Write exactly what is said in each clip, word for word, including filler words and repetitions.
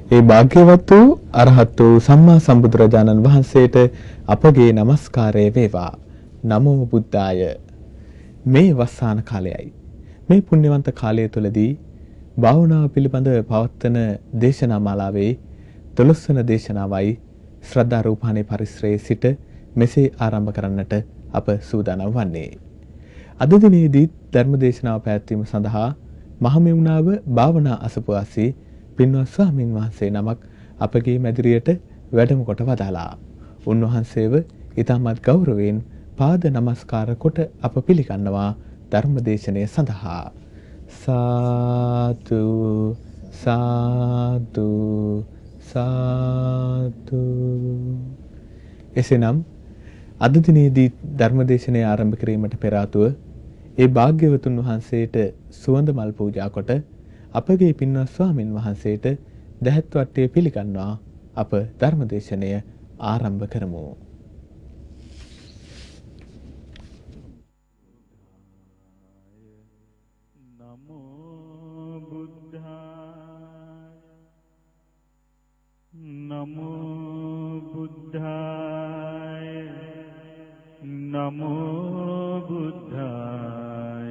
ඒ භාග්‍යවත් වූ අරහත් වූ සම්මා සම්බුදුරජාණන් වහන්සේට අපගේ নমස්කාරය වේවා. නමෝ බුද්ධාය. මේ වස්සාන කාලයයි. මේ පුණ්‍යවන්ත කාලය තුලදී භාවනාව පිළිබඳ පවත්වන දේශනා මාලාවේ දොළොස් වන දේශනාවයි ශ්‍රද්ධා රූපాని පරිශ්‍රයේ සිට මෙසේ ආරම්භ කරන්නට අප සූදානම් වන්නේ. අද දිනේදී ධර්ම දේශනාව පැවැත්වීම සඳහා මහමෙවුනාව භාවනා අසපුවාසී පින්වත් ස්වාමින් වහන්සේ නමක් අපගේ මැදිරියට වැඩම කොට වදාලා. උන්වහන්සේව ඊටමත් ගෞරවයෙන් පාද නමස්කාර කොට අප පිළිගන්නවා ධර්ම දේශනය සඳහා. සාදු සාදු සාදු. එසේනම් අද දිනේදී ධර්ම දේශනය ආරම්භ කිරීමට පෙර ආතුව ඒ භාග්‍යවතුන් වහන්සේට සුවඳ මල් පූජා කොට අපගේ පින්වත් ස්වාමින් වහන්සේට දහත් වට්ටිය පිළිගන්වා අප ධර්ම දේශනය ආරම්භ කරමු. නමෝ බුද්ධාය නමෝ බුද්ධාය නමෝ බුද්ධාය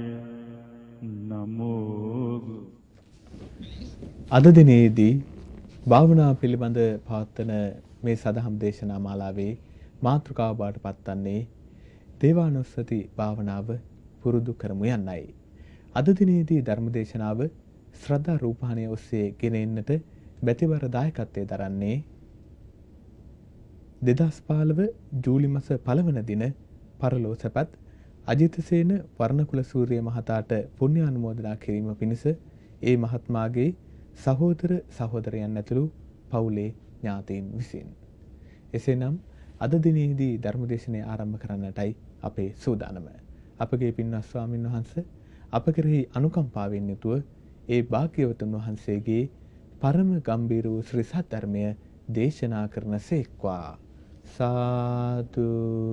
නමෝ. අද දිනේදී භාවනා පිළිබඳ පවත්වන මේ සදහම් දේශනා මාලාවේ මාතෘකාව බවට පත්වන්නේ දේවානුස්සති භාවනාව පුරුදු කරමු යන්නයි. අද දිනේදී ධර්ම දේශනාව ශ්‍රද්ධා රූපాని ඔස්සේ ගෙන එන්නට බැතිවර දායකත්වයේ දරන්නේ දෙදහස් පහළොව ජූලි මාස පළවන දින පරලෝසපත් අජිතසේන වර්ණකුල සූර්ය මහතාට පුණ්‍ය අනුමෝදනා කිරීම පිණිස ඒ මහත්මාගේ සහෝදර සහෝදරයන් ඇතුළු පවුලේ ඥාතීන් විසින්. එසේනම් අද දිනේදී ධර්මදේශනය ආරම්භ කරන්නටයි අපේ සූදානම. අපගේ පින්වත් ස්වාමින් වහන්සේ අප කෙරෙහි අනුකම්පාවෙන් යුතුව ඒ භාග්‍යවතුන් වහන්සේගේ පරම ගම්බීර වූ ශ්‍රී සද්ධර්මය දේශනා කරන සේක්වා. සාදු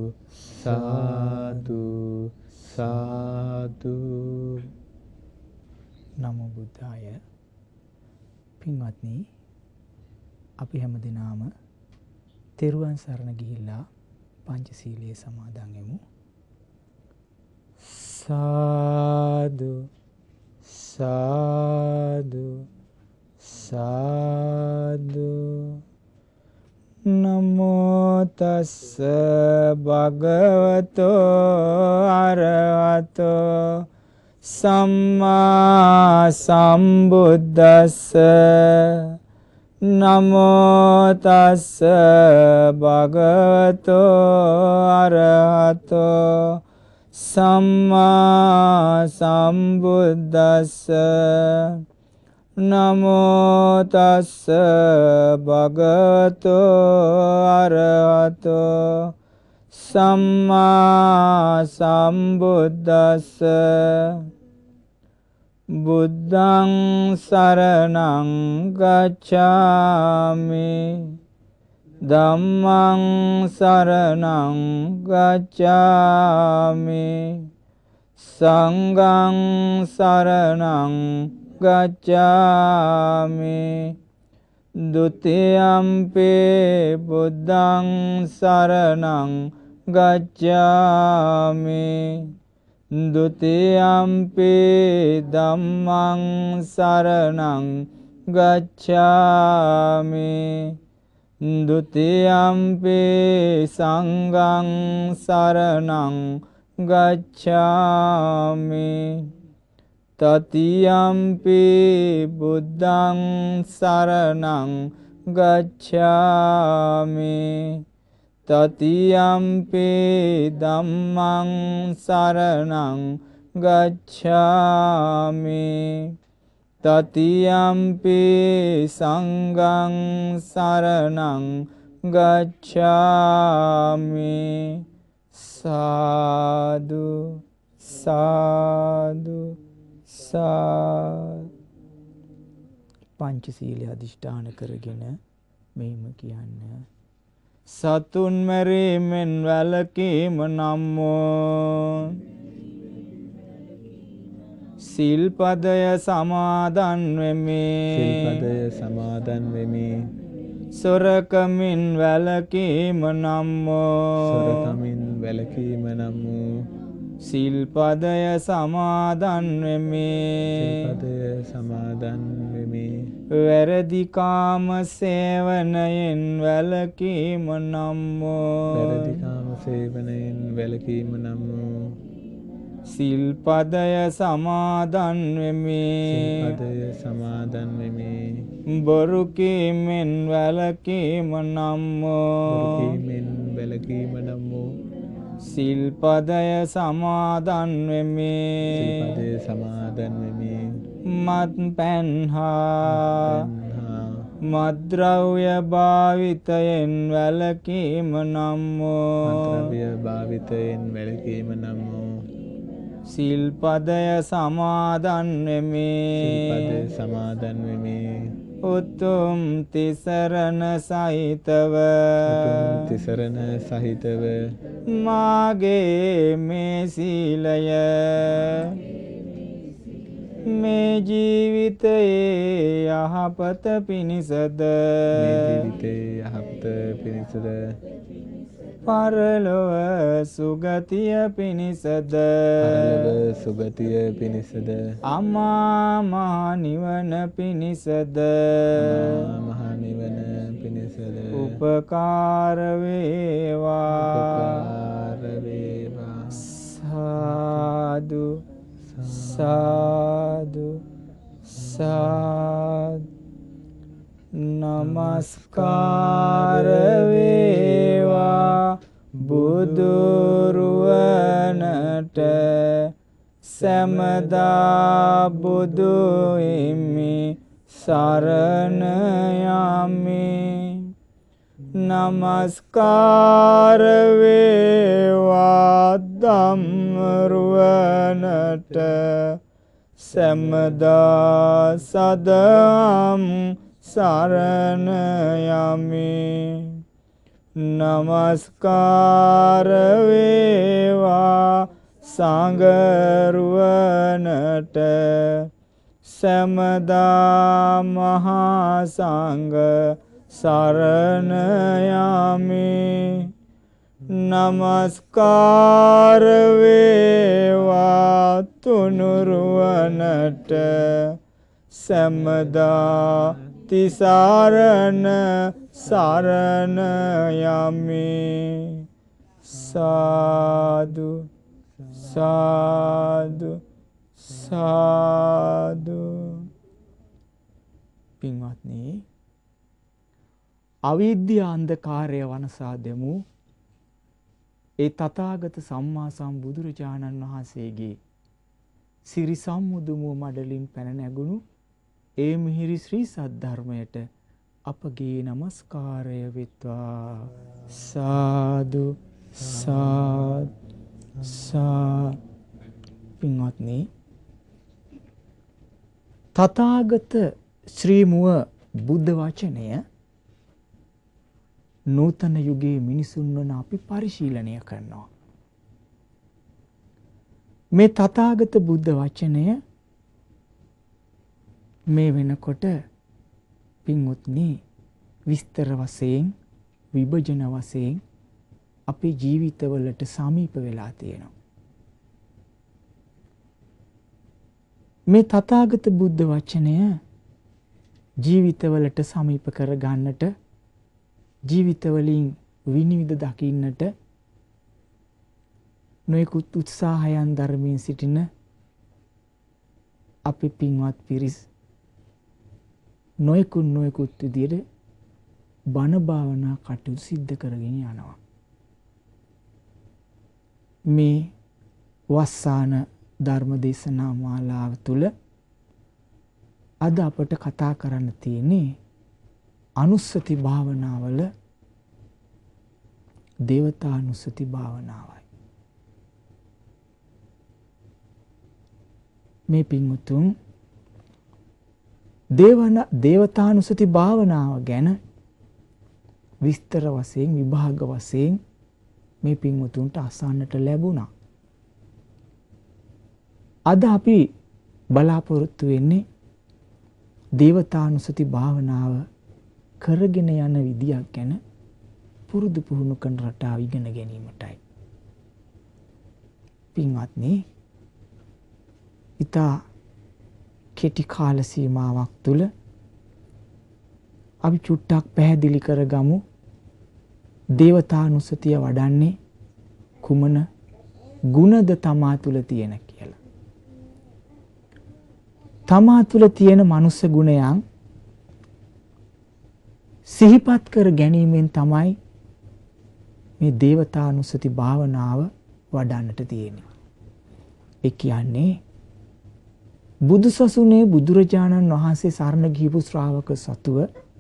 සාදු සාදු. නමෝ බුද්ධාය. පින්වත්නි, අපි හැමදෙනාම තෙරුවන් සරණ ගිහිල්ලා පංචශීලයේ සමාදන් වෙමු. සාදු සාදු සාදු. නමෝ තස්ස භගවතෝ අරහතෝ සම්මා සම්බුද්දස්ස. නමෝ තස්ස භගවතෝ අරහතෝ සම්මා සම්බුද්දස්ස. නමෝ තස්ස භගවතෝ අරහතෝ සම්මා සම්බුද්දස්ස. බුද්ධං සරණං ගච්ඡාමි ධම්මං සරණං ගච්ඡාමි සංඝං සරණං ගච්ඡාමි ဒ ුතියම්පි බුද්ධං සරණං ගච්ඡාමි ဒ ුතියම්පි ධම්මං සරණං ගච්ඡාමි ဒ ුතියම්පි සංඝං සරණං ගච්ඡාමි. තතියම්පි බුද්ධං සරණං ගච්ඡාමි. තතියම්පි ධම්මං සරණං ගච්ඡාමි. තතියම්පි සංඝං සරණං ගච්ඡාමි. සාදු සාදු සාදු. පංචශීලයේ අදිෂ්ඨාන කරගෙන මෙහිම කියන්න. සතුන් මැරීමෙන් වැළකීම නම් වූ සිල්පදය සමාදන් වෙමි. සිල්පදය සමාදන් වෙමි. සොරකමින් වැළකීම නම් වූ සොරකමින් වැළකීම නම් වූ සිල්පදය සමාදන් වෙමි. සිල්පදය සමාදන් වෙමි. වැරදි කාම සේවනයෙන් වැළකීම නම් වූ වැරදි කාම සේවනයෙන් වැළකීම නම් වූ සිල්පදය සමාදන් වෙමි. සිල්පදය සමාදන් වෙමි. බොරු කීමෙන් වැළකීම නම් වූ බොරුකීමෙන් වැළකීම නම් වූ සිල්පදය සමාදන් වෙමි. සිල්පදය සමාදන් වෙමි. මත්පැන් හා පෙන්හා මද්ද්‍රව්‍ය භාවිතයෙන් වැළකීම නම් වූ මත්ද්‍රව්‍ය භාවිතයෙන් වැළකීම නම් වූ සිල්පදය සමාදන් වෙමි. සිල්පදය සමාදන් වෙමි. උතුම් තිසරණ සහිතව උතුම් තිසරණ සහිතව මාගේ මේ සීලය මේ ජීවිතයේ යහපත පිණිසද මේ ජීවිතයේ යහපත පිණිසද පරලොව සුගතිය පිණිසද පරලොව සුගතිය පිණිසද අමා මහ නිවන පිණිසද මහ නිවන පිණිසද උපකාර වේවා. උපකාර වේවා. සාදු සාදු සාදු නමස්කාර වේවා බුදුරුවනට සෑමදා බුදු හිමි සරණ යමි. නමස්කාර වේවා ධම්මරුවනට සෑමදා සදම් සරණ යමි. නමස්කාර වේවා සංඝරුවනට සෑමදා මහා සංඝ සරණ යමි. නමස්කාර වේවා තුනුරුවනට සෑමදා තිසරණ සරණ යමි. සාදු සාදු සාදු. පින්වත්නි, අවිද්‍යා අන්ධකාරය වනසා දෙමු. ඒ තථාගත සම්මා සම්බුදුරජාණන් වහන්සේගේ සිරි සම්මුදුමුව මඩලින් පැන නැගුණු ඒ මිහිරි ශ්‍රී සද්ධර්මයට අපගේ নমස්කාරය වෙත්වා. සාදු සාදු සා. පින්වත්නි, තථාගත ශ්‍රී මුව බුද්ධ වචනය නූතන යුගයේ මිනිසුන් වන අපි පරිශීලනය කරනවා. මේ තථාගත බුද්ධ වචනය මේ වෙනකොට පින්වත්නි විස්තර වශයෙන් විභජන වශයෙන් අපේ ජීවිතවලට සමීප වෙලා තියෙනවා. මේ තථාගත බුද්ධ වචනය ජීවිතවලට සමීප කර ගන්නට, ජීවිතවලින් විනිවිද දකින්නට නොයෙකුත් උත්සාහයන් ධර්මයෙන් සිටින අපි පින්වත් පිරිස් නොයෙකුත් නොයෙකුත් විදියට බණ භාවනා කටයුතු සිද්ධ කරගෙන යනවා. මේ වස්සාන ධර්ම දේශනා මාලාව තුළ අද අපට කතා කරන්න තියෙන්නේ අනුස්සති භාවනාවල දේවතානුස්සති භාවනාවයි. මේ පින්වතුන් දේවන දේවතානුස්සති භාවනාව ගැන විස්තර වශයෙන් විභාග වශයෙන් මේ පින්වතුන්ට අසන්නට ලැබුණා. අද අපි බලාපොරොත්තු වෙන්නේ දේවතානුසති භාවනාව කරගෙන යන විදියක් ගැන පුරුදු පුහුණු කරන රටාව ඉගෙන ගැනීමටයි. පින්වත්නි, ඊට කෙටි කාල සීමාවක් තුල අපි චුට්ටක් පැහැදිලි කරගමු දේවතානුසතිය වඩන්නේ කුමන ගුණද තමා තුල තියෙන කියලා. තමා තුල තියෙන මනුස්ස ගුණයන් සිහිපත් කර ගැනීමෙන් තමයි මේ දේවතානුසති භාවනාව වඩන්නට තියෙන්නේ. ඒ කියන්නේ බුදුසසුනේ බුදුරජාණන් වහන්සේ සරණ ගිහපු ශ්‍රාවක සතුව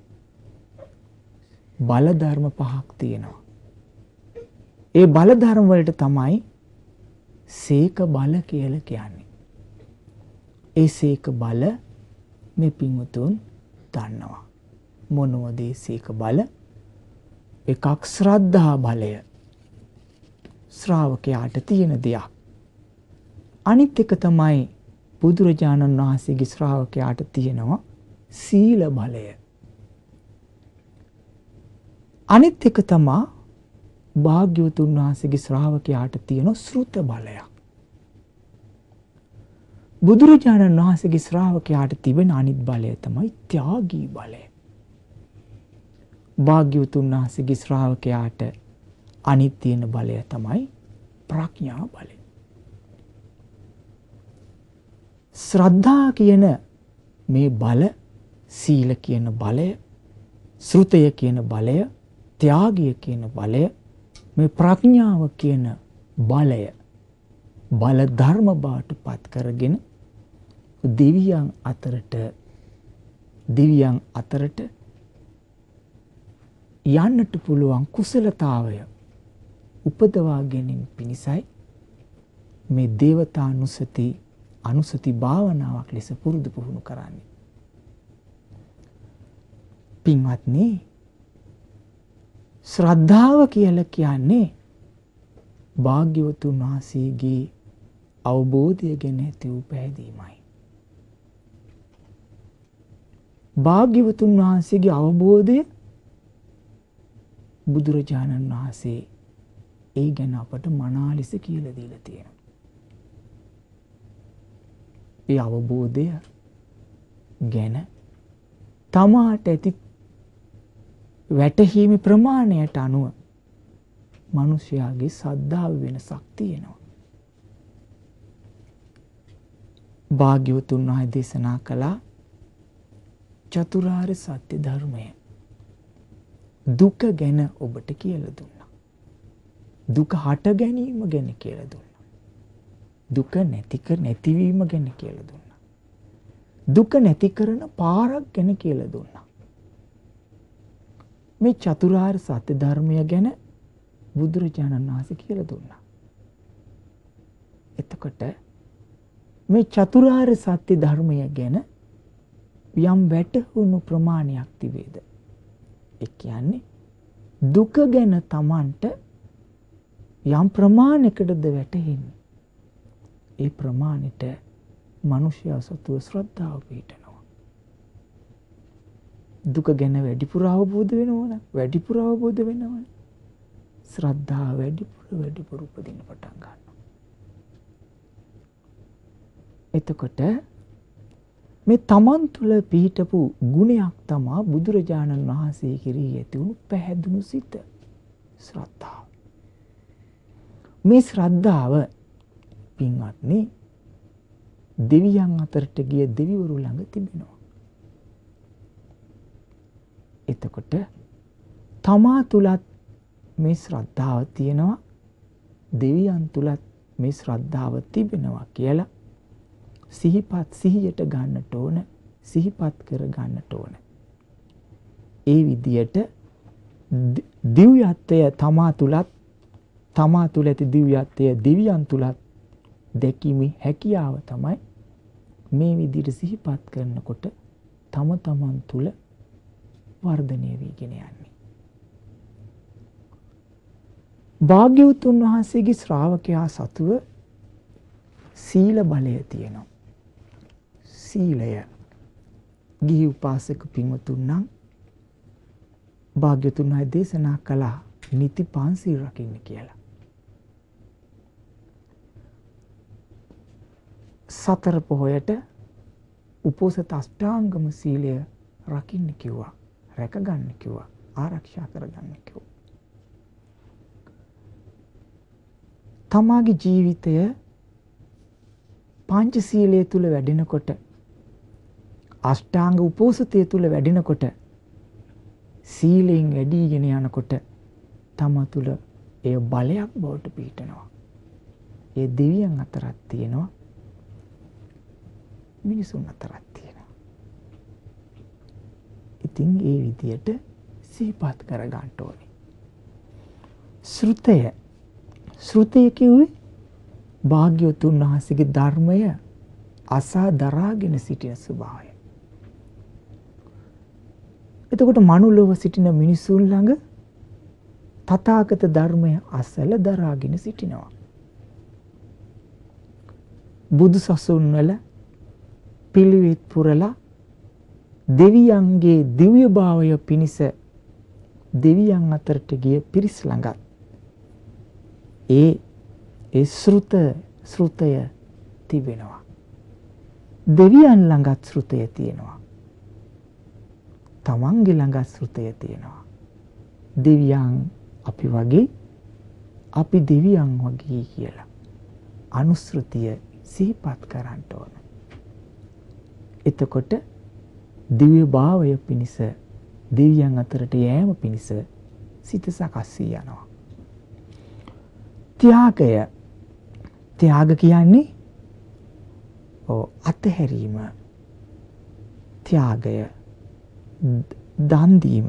බල ධර්ම පහක් තියෙනවා. ඒ බල ධර්ම වලට තමයි සීක බල කියලා කියන්නේ. ඒ සීක බල මේ පින්වතුන් දන්නවා. මොනවද ඒ සීක බල? එකක් ශ්‍රද්ධා බලය. ශ්‍රාවකයාට තියෙන දෙයක්. අනිත් එක තමයි බුදුරජාණන් වහන්සේගේ ශ්‍රාවකයාට තියෙනවා සීල බලය. අනිත් එක තමයි භාග්‍යවතුන් වහන්සේගේ ශ්‍රාවකයාට තියෙන ශ්‍රුත බලයක්. බුදුරජාණන් වහන්සේගේ ශ්‍රාවකයාට තිබෙන අනිත් බලය තමයි ත්‍යාගී බලය. භාග්‍යවතුන් වහන්සේගේ ශ්‍රාවකයාට අනිත් තියෙන බලය තමයි ප්‍රඥා බලය. ශ්‍රද්ධා කියන මේ බල, සීල කියන බලය, ශ්‍රුතය කියන බලය, ත්‍යාගය කියන බලය, මේ ප්‍රඥාව කියන බලය බල ධර්ම බවට පත් කරගෙන දෙවියන් අතරට දෙවියන් අතරට යන්නට පුළුවන් කුසලතාවය උපදවා ගැනීම පිණිසයි මේ දේවතානුසති අනුසති භාවනාවක් ලෙස පුරුදු පුහුණු කරන්නේ. පින්වත්නි, ශ්‍රද්ධාව කියලා කියන්නේ භාග්‍යවතුන් වහන්සේගේ අවබෝධය ගැන ඇති වූ පැහැදීමයි. භාග්‍යවතුන් වහන්සේගේ අවබෝධය බුදුරජාණන් වහන්සේ ඒ ගැන අපට මනා ලෙස කියලා දීලා තියෙනවා. ඒ අවබෝධය ගැන තමාට ඇති වැටහීමේ ප්‍රමාණයට අනුව මිනිසයාගේ ශ්‍රද්ධාව වෙනසක් තියෙනවා. භාග්‍යවතුන් වහන්සේ දේශනා කළා චතුරාර්ය සත්‍ය ධර්මය. දුක ගැන ඔබට කියලා දුන්නා. දුක හට ගැනීම ගැන කියලා දුන්නා. දුක නැති කර නැතිවීම ගැන කියලා දුන්නා. දුක නැති කරන පාරක් ගැන කියලා දුන්නා. මේ චතුරාර්ය සත්‍ය ධර්මය ගැන බුදුරජාණන් වහන්සේ කියලා දුන්නා. එතකොට මේ චතුරාර්ය සත්‍ය ධර්මය ගැන යම් වැටහුණු ප්‍රමාණයක් තිබේද? ඒ කියන්නේ දුක ගැන Tamanට යම් ප්‍රමාණයකටද වැටහෙන්නේ. ඒ ප්‍රමාණයට මිනිසයා සතුව ශ්‍රද්ධාව පිහිටනවා. දුක ගැන වැඩිපුර අවබෝධ වෙනවනම් වැඩිපුර අවබෝධ වෙනවනම් ශ්‍රද්ධාව වැඩිපුර වැඩිපුර උපදින්න පටන් ගන්නවා. එතකොට මේ තමන් තුළ පිහිටපු ගුණයක් තමයි බුදුරජාණන් වහන්සේ කෙරෙහි ඇති වුණු පැහැදුණු සිත ශ්‍රද්ධාව. මේ ශ්‍රද්ධාව පින්වත්නි දෙවියන් අතරට ගිය දෙවිවරු ළඟ තිබෙනවා. එතකොට තමා තුලත් මේ ශ්‍රද්ධාව තියෙනවා, දෙවියන් තුලත් මේ ශ්‍රද්ධාව තිබෙනවා කියලා සිහිපත් සිහියට ගන්නට ඕන, සිහිපත් කර ගන්නට ඕන. ඒ විදියට දිව්‍යත්වය තමා තුලත්, තමා තුල ඇති දිව්‍යත්වය දෙවියන් තුලත් දැකීමේ හැකියාව තමයි මේ විදියට සිහිපත් කරනකොට තම තමන් තුල වර්ධනය වීගෙන යන්නේ. භාග්‍යවතුන් වහන්සේගේ ශ්‍රාවකයා සතුව සීල බලය තියෙනවා. සීලය. ගිහි උපාසක පින්වතුන් නම් භාග්‍යතුන් වහන්සේ දේශනා කළා නිති පංචශීල රකින්න කියලා. සතර පොහොයට උපෝසත අෂ්ටාංගම සීලය රකින්න කිව්වා. රැක ගන්න කිව්වා. ආරක්ෂා කර ගන්න කිව්වා. තමාගේ ජීවිතය පංචශීලයේ තුල වැඩෙනකොට අෂ්ටාංග උපෝසතය තුල වැඩෙනකොට සීලෙන් වැඩිගෙන යනකොට තම තුල ඒ බලයක් බවට පිහිටනවා. ඒ දෙවියන් අතරක් තියෙනවා. මිනිසුන් අතරක් තියෙනවා. ඉතින් ඒ විදියට සිහිපත් කර ගන්න ඕනේ. ශ්‍රුතය ශ්‍රුතය කිව්වේ භාග්‍යවතුන් වහන්සේගේ ධර්මය අසා දරාගෙන සිටින ස්වභාවය. එතකොට මනුලොව සිටින මිනිසුන් ළඟ තථාගත ධර්මය අසල දරාගෙන සිටිනවා. බුදු සසුන් වල පිළිවෙත් පුරලා දෙවියන්ගේ දිව්‍ය භාවය පිණිස දෙවියන් අතරට ගිය පිරිස් ළඟ ඒ ඒ ශ්‍රුත ශ්‍රුතය තිබෙනවා. දෙවියන් ළඟත් ශ්‍රුතය තියෙනවා. තමන්ගේ ළඟත් ශ්‍රුතය තියෙනවා. දෙවියන් අපි වගේ අපි දෙවියන් වගේ කියලා අනුශ්‍රුතිය සිහිපත් කරන්න ඕන. එතකොට දිව්‍ය භාවය පිණිස දෙවියන් අතරට යෑම පිණිස සිත සකස් වී යනවා. ත්‍යාගය ත්‍යාග කියන්නේ ඔව් අතහැරීම. ත්‍යාගය දන් දීම.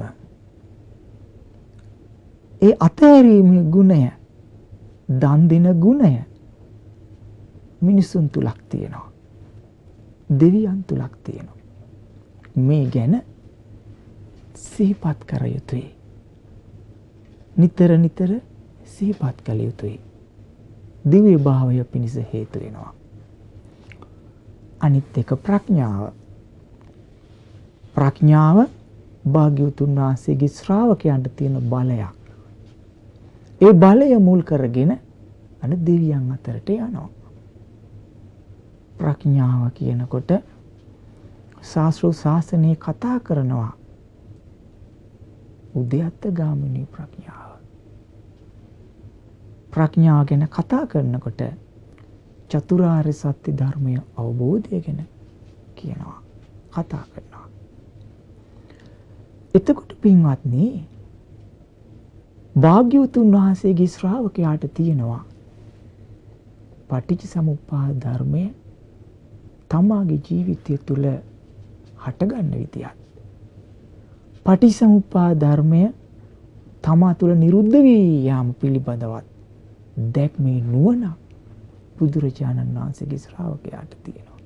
ඒ අතහැරීමේ ගුණය දන් දෙන ගුණය මිනිසුන් තුලක් තියෙනවා. දෙවියන් තුලක් තියෙනවා. මේ ගැන සිහිපත් කර යුතුයි. නිතර නිතර සිහිපත් කළ යුතුයි. දිව්‍ය භාවය පිණිස හේතු වෙනවා. අනිත් එක ප්‍රඥාව. ප්‍රඥාව භාග්‍යවතුන් වහන්සේගේ ශ්‍රාවකයන්ට තියෙන බලයක්. ඒ බලය මුල් කරගෙන අන දෙවියන් අතරට යනවා. ප්‍රඥාව කියනකොට ශාස්ත්‍ර ශාසනයේ කතා කරනවා උද්‍යත්ත ගාමිනී ප්‍රඥාව. ප්‍රඥාව ගැන කතා කරනකොට චතුරාර්ය සත්‍ය ධර්මය අවබෝධය ගැන කියනවා කතා කරනවා. එතකොට පින්වත්නි භාග්‍යවතුන් වහන්සේගේ ශ්‍රාවකයාට තියෙනවා පටිච්ච සමුප්පාද ධර්මය තමාගේ ජීවිතය තුළ හටගන්න විදියක්. පටිච්චසමුප්පාද ධර්මය තමා තුළ නිරුද්ධ වී යාම පිළිබඳවත් දැක්මේ නුවණ බුදුරජාණන් වහන්සේගේ ශ්‍රාවකයාට තියෙනවා.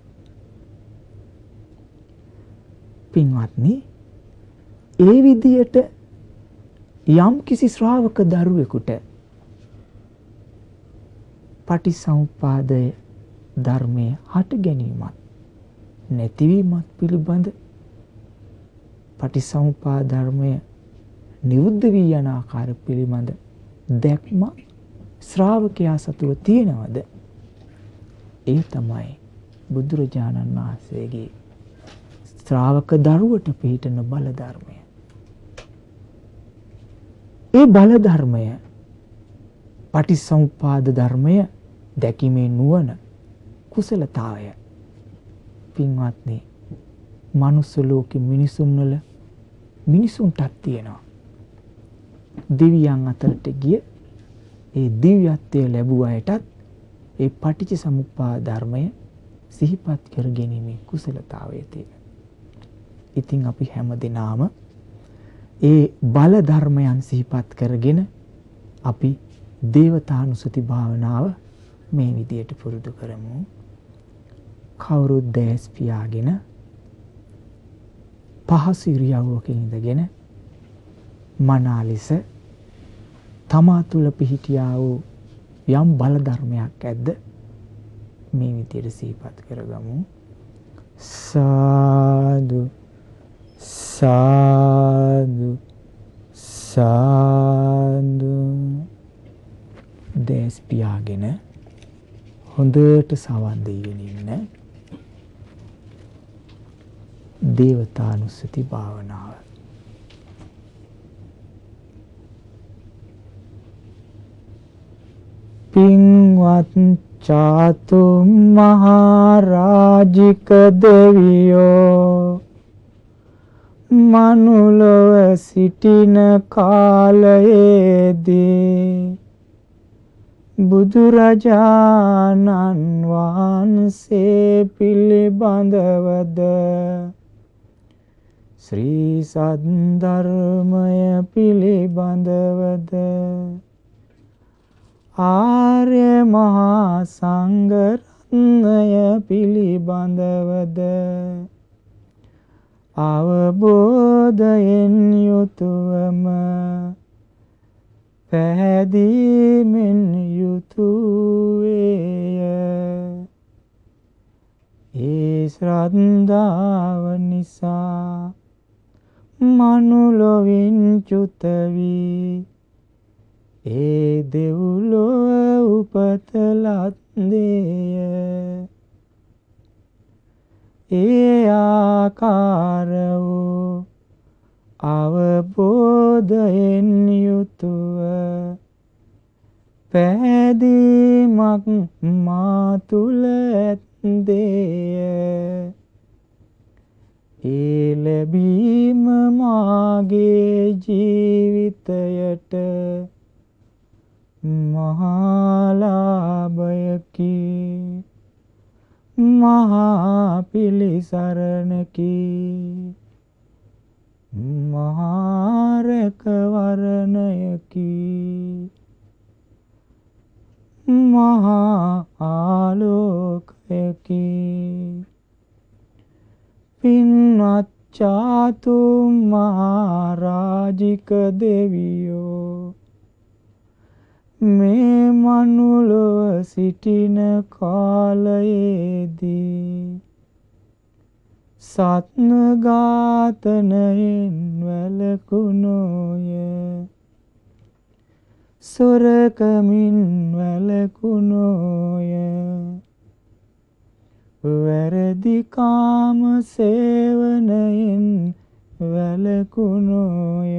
පින්වත්නි ඒ විදියට යම් කිසි ශ්‍රාවක දරුවෙකුට පටිච්චසමුප්පාද ධර්මයේ හට ගැනීමත් නැතිවීමත් පිළිබඳ පටිච්චසමුප්පාද ධර්මය නිරුද්ධ වී යන ආකාරය පිළිබඳ දැක්ම ශ්‍රාවකයා සතුව තියෙනවද? ඒ තමයි බුදුරජාණන් වහන්සේගේ ශ්‍රාවක දරුවට පිහිටන බල ධර්මය. ඒ බල ධර්මය පටිච්චසමුප්පාද ධර්මය දැකීමේ නුවණ කුසලතාවය. පින්වත්නි මනුස්ස ලෝකෙ මිනිසුන් වල මිනිසුන්ටත් තියෙනවා. දෙවියන් අතරට ගිය ඒ දිව්‍යත්වය ලැබුව අයටත් ඒ පටිච්චසමුප්පාද ධර්මය සිහිපත් කර ගැනීමේ කුසලතාවය තියෙනවා. ඉතින් අපි හැම දිනාම ඒ බල ධර්මයන් සිහිපත් කරගෙන අපි දේවතානුසති භාවනාව මේ විදියට පුරුදු කරමු. කවුරුත් දැස් පියාගෙන පහසු ඉරියව්වක ඉඳගෙන මනාලෙස තමා තුළ පිහිටියා වූ යම් බල ධර්මයක් ඇද්ද මේ විදියට සිහිපත් කරගමු. සාදු සාදු සාදු. දැස් පියාගෙන හොඳට සවන් දීගෙන ඉන්න දේවතානුස්සති භාවනාව. පින්වත් චාතුම් මහරජික දෙවියෝ මනුලොව සිටින කාලයේදී බුදුරජාණන් වහන්සේ පිළිබඳවද ශ්‍රී සද්ධර්මය පිළිබඳවද ආර්ය මහා සංඝරත්නය පිළිබඳවද අවබෝධයෙන් යුතුවම පැහැදීමෙන් යුතුවේය. ඒ ශ්‍රද්ධාව නිසා මනුලොවින් චුත වී ඒ දෙව්ලොව උපත ලද්දේය. ඒ ආකාර වූ අවබෝධයෙන් යුතුව පැහැදීමක් මා තුල ඇත්තේය. ඒ ලැබීම මාගේ ජීවිතයට මහාලාභයකි, මහා පිළිසරණකි, මහා රැකවරණයකි, මහා ආලෝකයකි. පින්වත් චාතුම් මහරජික දෙවියෝ මේ මනුලොව සිටින කාලයේදී සත්න ඝාතනයෙන් වැළකුණෝය, සොරකමින් වැළකුණෝය, වැරදි කාම සේවනයෙන් වැළකුණෝය,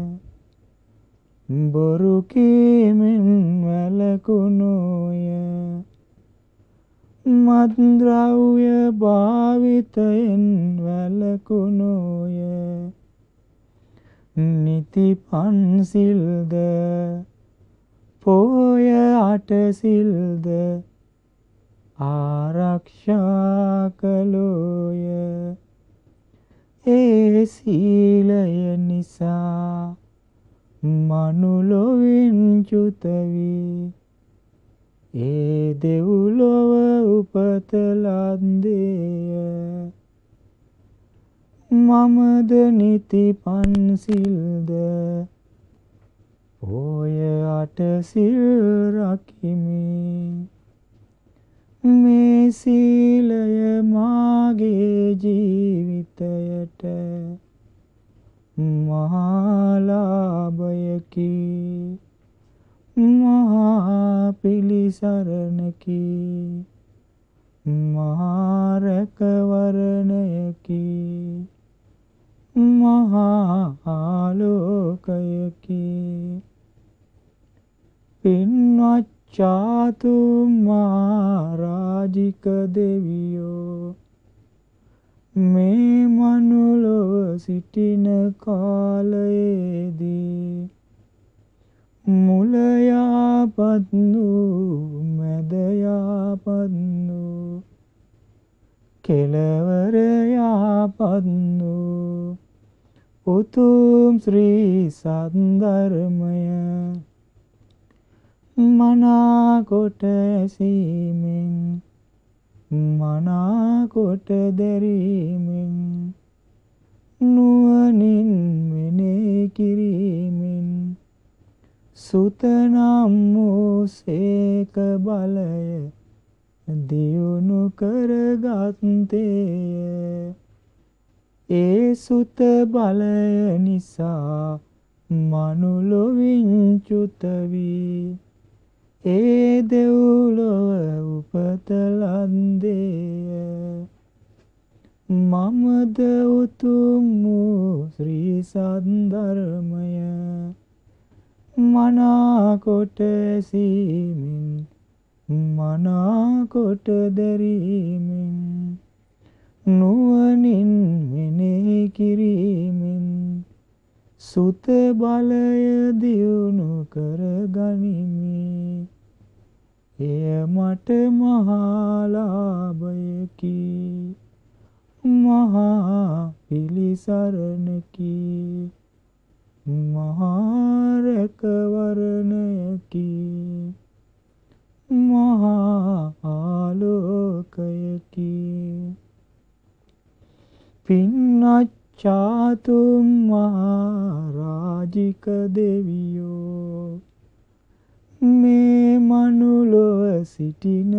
බොරු කීමෙන් වැළකුණෝය, මත්ද්‍රව්‍ය භාවිතයෙන් වැළකුණෝය, නිති පන්සිල්ද පොය අටසිල්ද ආරක්ෂා කළෝය. ඒ සීලය නිසා මනුලොවින් චුත වී ඒ දෙව්ලොව උපත ලද්දේය. මමද නිති පන්සිල්ද පොය අටසිල් රකිමි. මේ සීලය මාගේ ජීවිතයට මහාලාභයකි, මහා පිළිසරණකි, මහා රැකවරණයකි, මහා ආලෝකයකි. පින්වත් චාතුම් මහරජික දෙවියෝ මේ මනුලොව සිටින කාලයේදී මුල යාපත් වූ මැද යාපත් වූ කෙළවර යාපත් වූ උතුම් ශ්‍රී සද්ධර්මය මනාකොට ඇසීමෙන් මනාකොට දැරීමෙන් නුවණින් මෙනෙහි කිරීමෙන් සුතනම් වූ සේක බලය දියුණු කරගත්තේය. ඒ සුත බලය නිසා මනුලොවින් චුත වී ඒ දෙව්ලොව උපත ලද්දේය. මමද උතුම් වූ ශ්‍රී සද්ධර්මය මනාකොට ඇසීමෙන් මනාකොට දැරීමෙන් නුවණින් මෙනෙහි කිරීමෙන් සුත බලය දියුණු කර ගනිමි. එය මට මහා ලාභයකි, මහා පිළිසරණකි, මහා රැකවරණයකි, මහා ආලෝකයකි. පින්වත් චාතුම් මහරජික දෙවියෝ මේ මනුලොව සිටින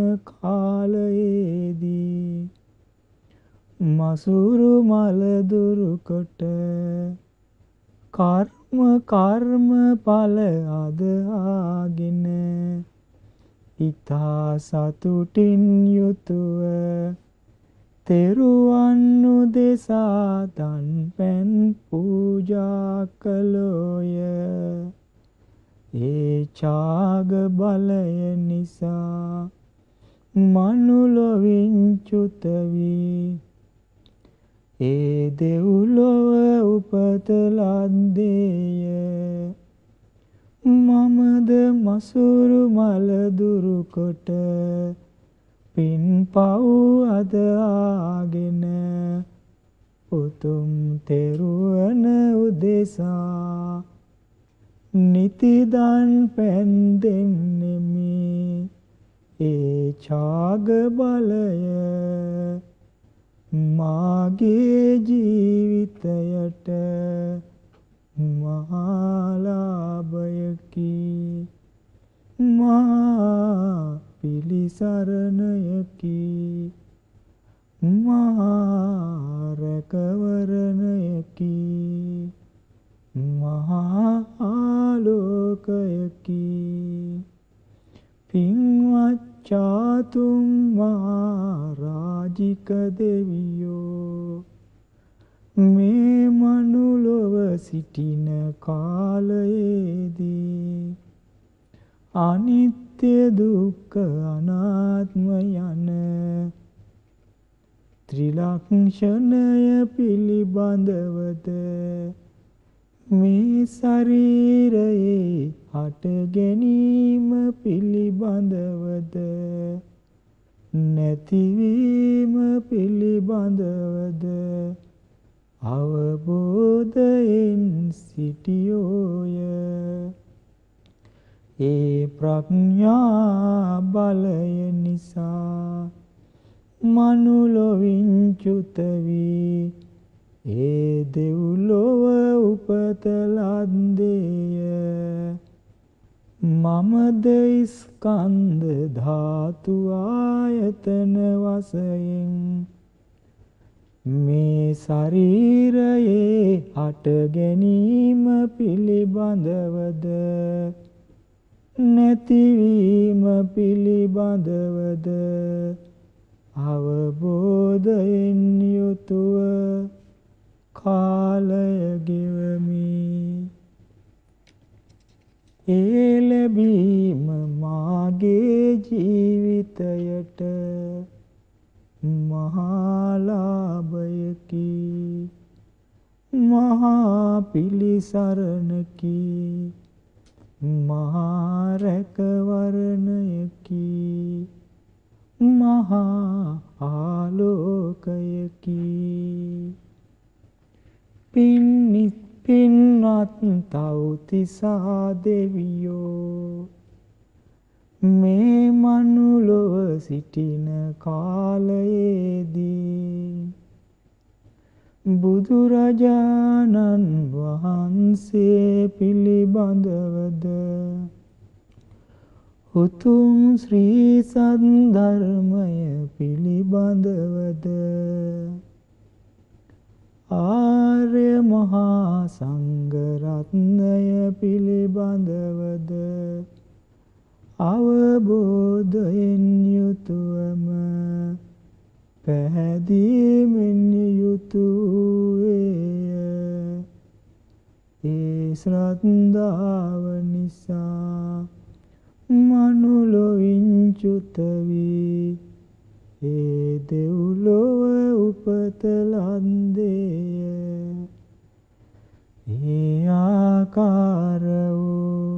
කාලයේදී මසුරු මල දුරු කොට කර්ම කර්ම ඵල අදහාගෙන ඊතා සතුටින් යුතුව තෙරුවන් උදෙසා දන් පැන් පූජා කළෝය. ඒ ඡාග බලය නිසා මනුලොවින් චුත වී ඒ දෙව්ලොව උපත ලද්දේය. මමද මසුරු මල දුරු කොට පින් පව් අදහාගෙන උතුම් තෙරුවන් උදෙසා නිතිදන් පැන් දෙන්නෙමි. ඒ ඡාග බලය මාගේ ජීවිතයට මහා ලාභයකි, මහා පිළිසරණයකි, මහා රැකවරණයකි, මහා ආලෝකයකි. පින්වත් චාතුම් මහරජික දෙවියෝ මේ මනුලොව සිටින කාලයේදී අනිත්‍ය දුක්ඛ අනාත්ම යන ත්‍රිලක්ෂණය පිළිබඳවද මේ ශරීරයේ හට ගැනීම පිළිබඳවද නැතිවීම පිළිබඳවද අවබෝධයෙන් සිටියෝය. ඒ ප්‍රඥා බලය නිසා මනුලොවින් චුත වී ඒ දෙව්ලොව උපත ලද්දේය. මමද ස්කන්ධ ධාතු ආයතන වශයෙන් මේ ශරීරයේ හට ගැනීම පිළිබඳවද නැතිවීම පිළිබඳවද අවබෝධයෙන් යුතුව කාලය ගෙවමි. ඒ ලැබීම මාගේ ජීවිතයට මහා ලාභයකි, මහා පිළිසරණකි, මහා රැකවරණයකි, මහා ආලෝකයකි. පින්නිත් පින්වත් තව්තිසා දෙවියෝ මේ මනුලොව සිටින කාලයේදී බුදුරජාණන් වහන්සේ පිළිබඳවද උතුම් ශ්‍රී සද්ධර්මය පිළිබඳවද ආර්ය මහා සංඝ රත්නය පිළිබඳවද අවබෝධයෙන් යුතුවම පැහැදීමෙන් යුතුවේය. ඒ ශ්‍රද්ධාව නිසා මනුලොවින් චුත වී ඒ දෙව්ලොව උපත ලද්දේය. ඒ ආකාර වූ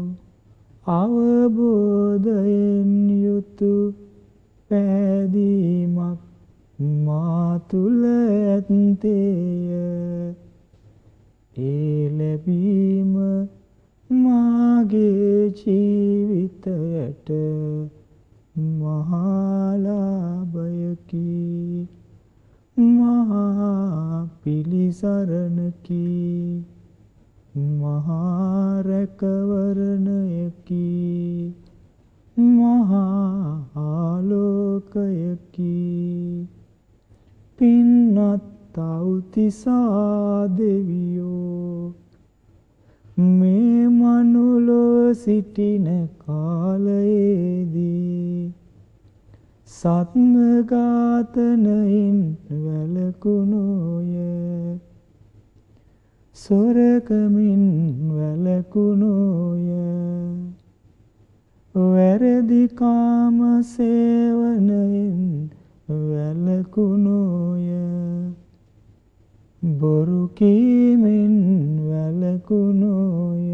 අවබෝධයෙන් යුතු පැහැදීමක් මා තුල ඇත්තේය. ඒ ලැබීම මාගේ ජීවිතයට මහා ලාභයකි, මහා පිළිසරණකි, මහා රැකවරණයකි, මහා ආලෝකයකි. පින්වත් තව්තිසා දෙවියෝ, මේ මනුලොව සිටින කාලයේදී සත්ව ඝාතනයෙන් වැළකුණෝය, සොරකමින් වැළකුණෝය, වැරදි කාම සේවනයෙන් වැළකුණෝය, බොරු කීමෙන් වැළකුණෝය,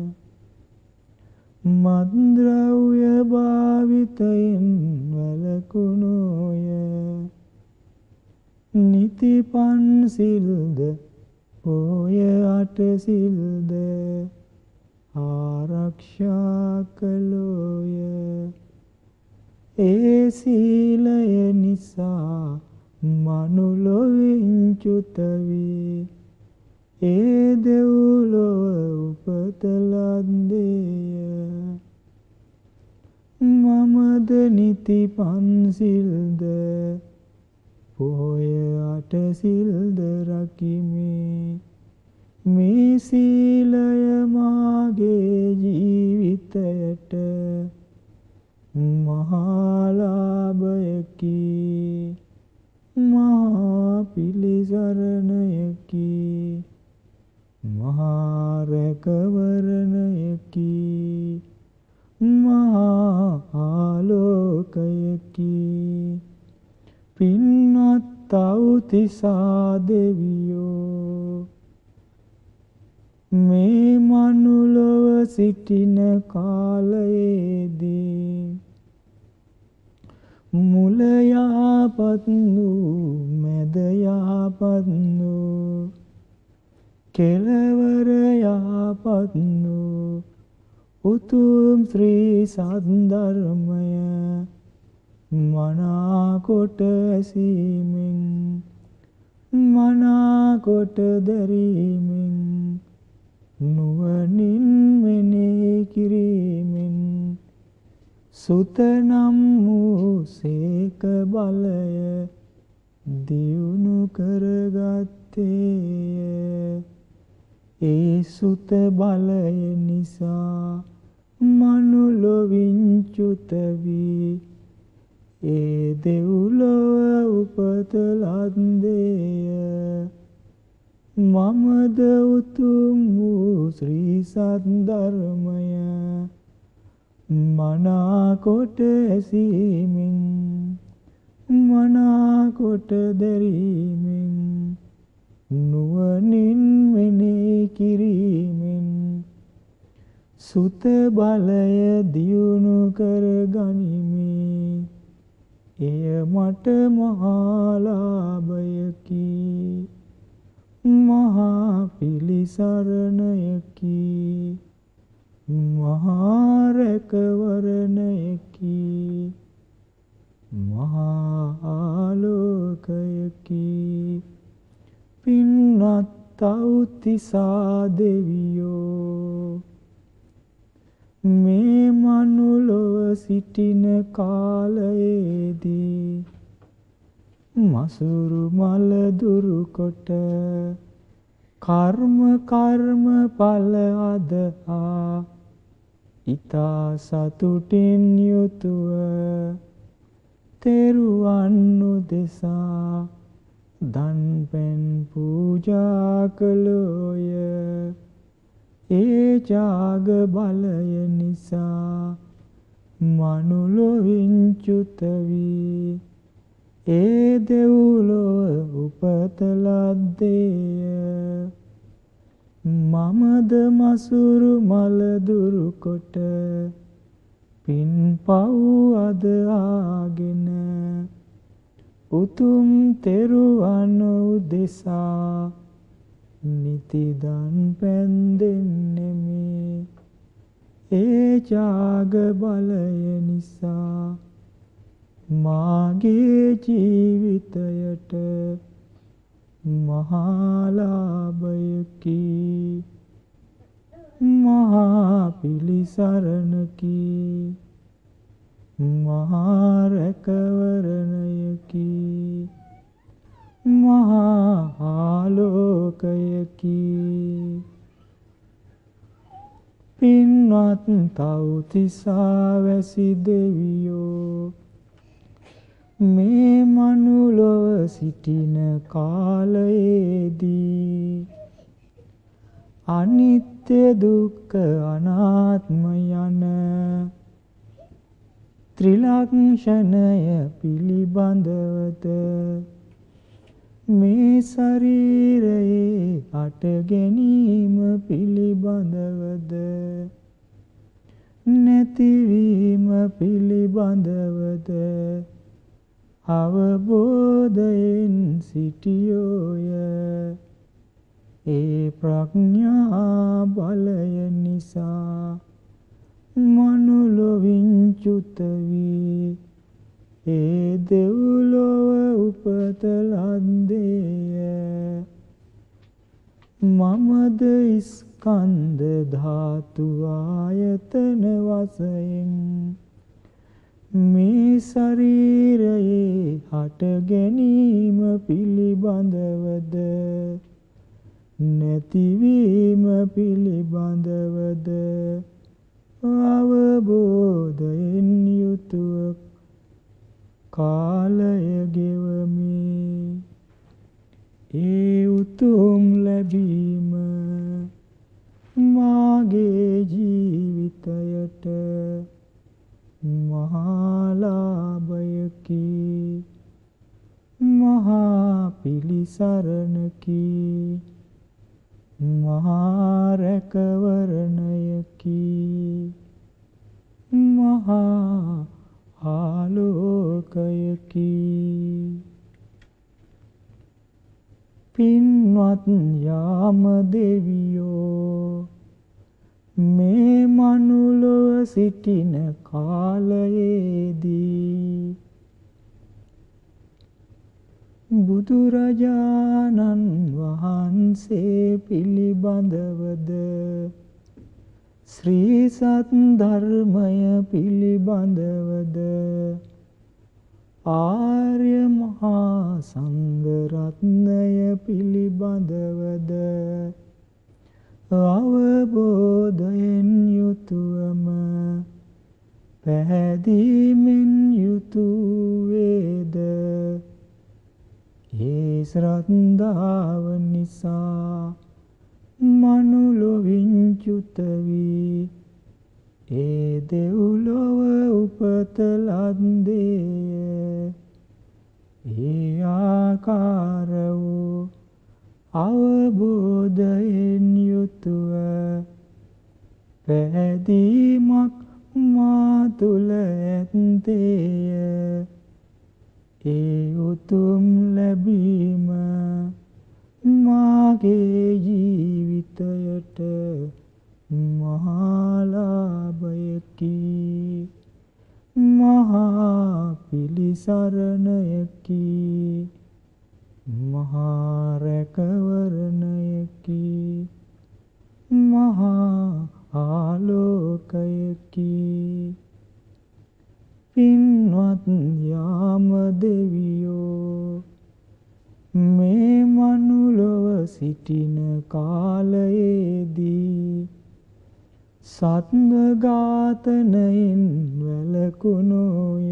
මත්ද්‍රව්‍ය භාවිතයෙන් වැළකුණෝය, නිති පන්සිල්ද පොය අටසිල්ද ආරක්ෂා කළෝය. ඒ සීලය නිසා මනුලොවින් චුත වී ඒ දෙව්ලොව උපත ලද්දේය. මමද නිති පන්සිල්ද පොය අටසිල්ද රකිමි. මේ සීලය මාගේ ජීවිතයට මහා ලාභයකි, මහා පිළිසරණයකි, මහා රැකවරණයකි, මහා ආලෝකයකි. පින්වත් තව්තිසා දෙවියෝ, මේ මනුලොව සිටින කාලයේදී මුල යහපත් වූ, මැද යහපත් වූ, කෙළවර යහපත් වූ උතුම් ශ්‍රී සද්ධර්මය මනාකොට ඇසීමෙන්, මනාකොට දැරීමෙන්, නුවණින් මෙනෙහි කිරීමෙන් සුත නම් වූ සේක බලය දියුණු කරගත්තේය. ඒ සුත බලය නිසා මනුලොවින් චුත වී ඒ දෙව්ලොව උපත ලද්දේය. මමද උතුම් වූ ශ්‍රී සද්ධර්මය මනාකොට ඇසීමෙන්, මනාකොට දැරීමෙන්, නුවණින් මෙනෙහි කිරීමෙන් සුත බලය දියුණු කර ගනිමි. එය මට මහා ලාභයකි, මහා පිළිසරණයකි, මහා රැකවරණයකි, මහා ආලෝකයකි. පින්වත් තව්තිසා දෙවියෝ, මේ මනුලොව සිටින කාලයේදී මසුරු මල දුරු කොට කර්ම කර්ම ඵල අදහා ඊතා සතුටින් යුතුව තෙරුවන් උදෙසා දන් පෙන් පූජා කළෝය. ඒ ජාග බලය නිසා මනුලොවින් චුත වී ඒ දෙව්ලොව උපත ලද්දේය. මමද මසුරු මල දුරු කොට පින් පව් අද ආගෙන උතුම් තෙරුවන් උදෙසා නිතිදන් පෙන් දෙන්නෙමි. ඒ ජාග බලය නිසා මාගේ ජීවිතයට මහා ලාභයකි, මහා පිළිසරණකි, මහා රැකවරණයකි, මහා ආලෝකයකි. පින්වත් තව්තිසා වැසි දෙවියෝ මේ මනුලොව සිටින කාලයේදී අනිත්‍ය දුක්ඛ අනාත්ම යන ත්‍රිලක්ෂණය පිළිබඳවද මේ ශරීරයේ අට ගැනීම පිළිබඳවද නැතිවීම පිළිබඳවද අවබෝධයෙන් සිටියෝය. ඒ ප්‍රඥා බලය නිසා මනුලොවින් චුත වී ඒ දෙව්ලොව උපත ලද්දේය. මමද ස්කන්ධ ධාතු ආයතන වශයෙන් මේ ශරීරයේ හට ගැනීම පිළිබඳවද නැතිවීම පිළිබඳවද අවබෝධයෙන් යුතුව කාලය ගෙවමි. ඒ උතුම් ලැබීම මාගේ ජීවිතයට මහා ලාභයකි, මහා පිළිසරණකි, මහා රැකවරණයකි, මහා ආලෝකයකි. පින්වත් යාම දෙවියෝ මේ මනුලොව සිටින කාලයේදී බුදුරජාණන් වහන්සේ පිළිබඳවද ශ්‍රී සත් ධර්මය පිළිබඳවද ආර්ය මහා සංඝ රත්නය පිළිබඳවද අවබෝධයෙන් යුතුවම පැහැදීමෙන් යුතු වේද. ඒ ශ්‍රද්ධාව නිසා මනුලොවින් චුත වී ඒ දෙව්ලොව උපත ලද්දේය. ඒ ආකාර වූ අවබෝධයෙන් යුතුව පැහැදීමක් මා තුළ ඇත්තේය. ඒ උතුම් ලැබීම මාගේ ජීවිතයට මහා ලාභයකි, මහා පිළිසරණයකි, මහා රැකවරණයකි, මහා ආලෝකයකි. පින්වත් යාම දෙවියෝ මේ මනුලොව සිටින කාලයේදී සත්ව ඝාතනයෙන් වැළකුණෝය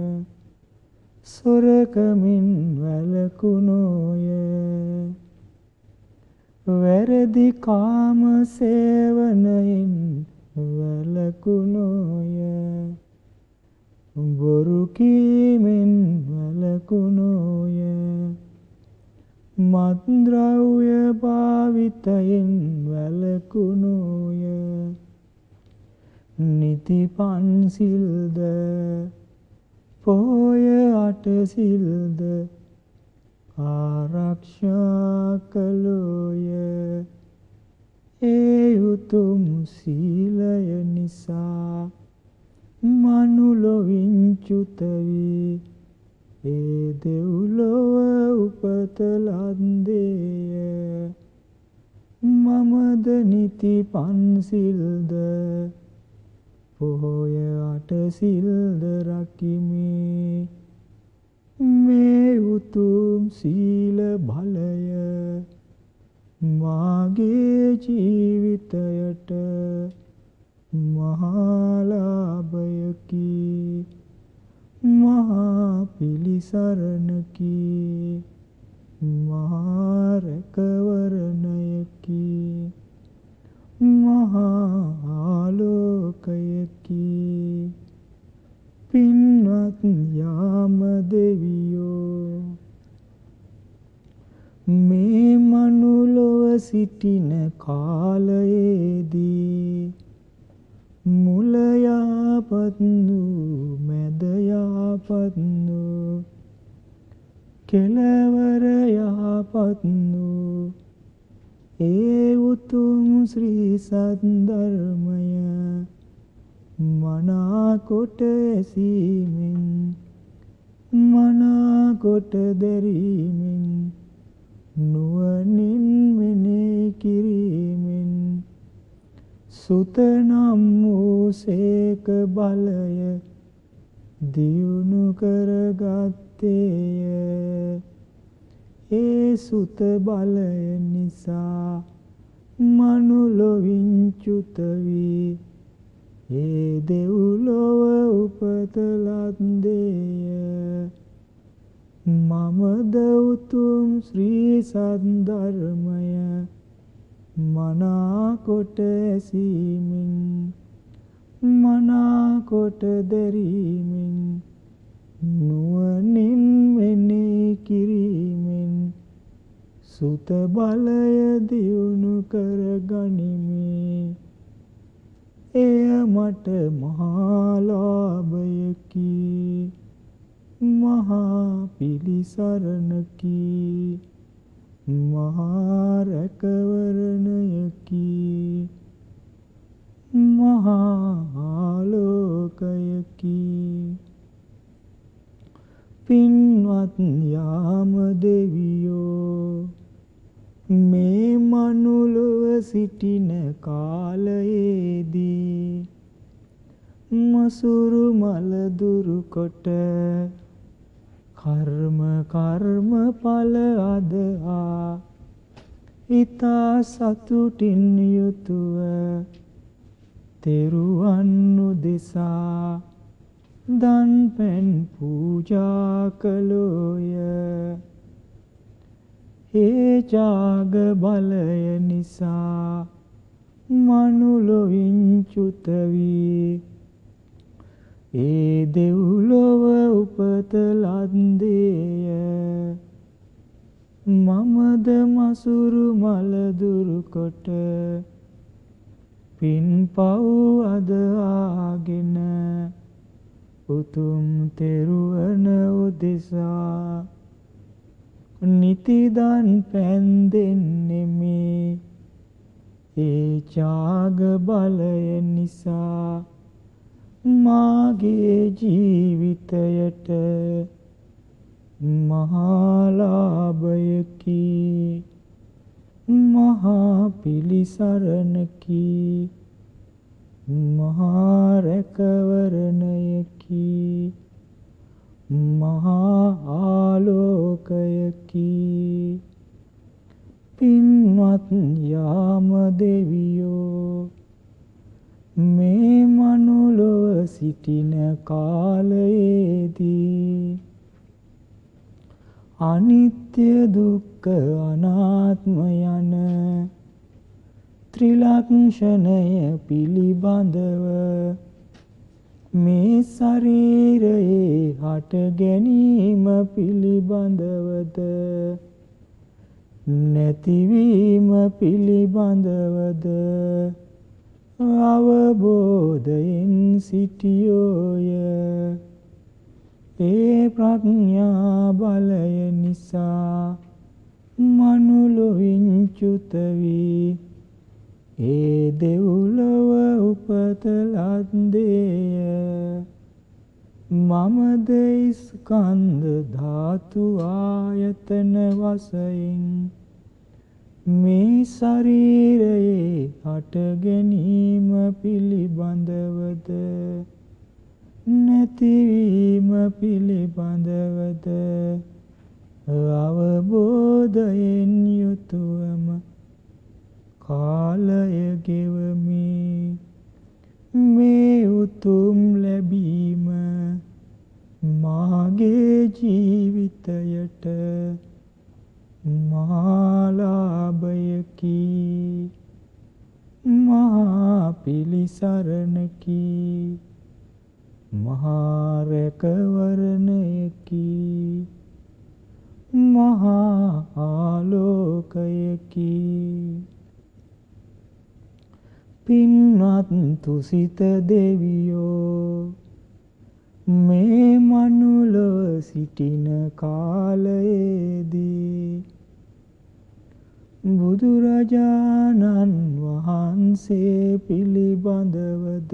සොරකමින් වැළකුණෝය වැරදි කාම සේවනයෙන් වැළකුණෝය බොරු කීමෙන් වැළකුණෝය මත්ද්‍රව්‍ය භාවිතයෙන් වැළකුණෝය නිති පන්සිල්ද පොය අටසිල්ද ආරක්ෂා කළෝය ඒ උතුම් සීලය නිසා මනුලොවින් චුත වී ඒ දෙව්ලොව උපත ලද්දේය මමද නිති පන්සිල්ද පොහොය අටසිල්ද රකිමි මේ උතුම් සීල බලය මාගේ ජීවිතයට මහා ලාභයකි මහා පිළිසරණකි මහා රැකවරණයකි මහා ආලෝකයකි පින්වත් යාම දෙවියෝ මේ මනුලොව සිටින කාලයේදී මුල යහපත් වූ මැද යහපත් වූ කෙළවර යහපත් වූ ඒ උතුම් ශ්‍රී සද්ධර්මය මනාකොට ඇසීමෙන් මනාකොට දැරීමෙන් නුවණින් මෙනෙහි කිරීමෙන් සුත නම් වූ සේක බලය දියුණු කරගත්තේය ඒ සුත බලය නිසා මනුලොවින් චුත වී ඒ දෙව්ලොව උපත ලද්දේය මමද උතුම් ශ්‍රී සද්ධර්මය මනාකොට ඇසීමෙන් මනාකොට දැරීමෙන් නුවණින් මෙනෙහි කිරීමෙන් සුත බලය දියුණු කර ගනිමි එය මට මහා ලාභයකි මහා පිළිසරණකි මහා රැකවරණයකි මහා ආලෝකයකි පින්වත් යාම දෙවියෝ මේ මනුලොව සිටින කාලයේදී මසුරු මල දුරු කොට කර්ම කර්ම ඵල අදහා ඊතා සතුටින් යුතුව තෙරුවන් උදෙසා දන් පැන් පූජා කළෝය ඒ ජාග බලය නිසා මනුලොවින් චුත වී ඒ දෙව්ලොව උපත ලද්දේය මමද මසුරු මල දුරු කොට පින් පව් අදහාගෙන උතුම් තෙරුවන් උදෙසා නිති දන් පැන් දෙන්නෙමි ඒ ඡාග බලය නිසා මාගේ ජීවිතයට මහා ලාභයකි මහා පිළිසරණකි මහා රැකවරණයකි සිටින කාලයේදී අනිත්‍ය දුක්ඛ අනාත්ම යන ත්‍රිලක්ෂණය පිළිබඳව මේ ශරීරයේ හට ගැනීම පිළිබඳවද නැතිවීම පිළිබඳවද අවබෝධයෙන් සිටියෝය. ඒ ප්‍රඥා බලය නිසා මනුලොවින් චුත වී ඒ දෙව්ලොව උපත ලද්දේය. මමද ස්කන්ධ ධාතු ආයතන වශයෙන් මේ ශරීරයේ හට ගැනීම පිළිබඳවද නැතිවීම පිළිබඳවද අවබෝධයෙන් යුතුවම කාලය ගෙවමි. මේ උතුම් ලැබීම මාගේ ජීවිතයට මහාලාභයකි, මහා පිළිසරණකි, මහා රැකවරණයකි, මහා ආලෝකයකි. පින්වත් තුසිත දෙවියෝ, මේ මනුලොව සිටින කාලයේදී බුදුරජාණන් වහන්සේ පිළිබඳවද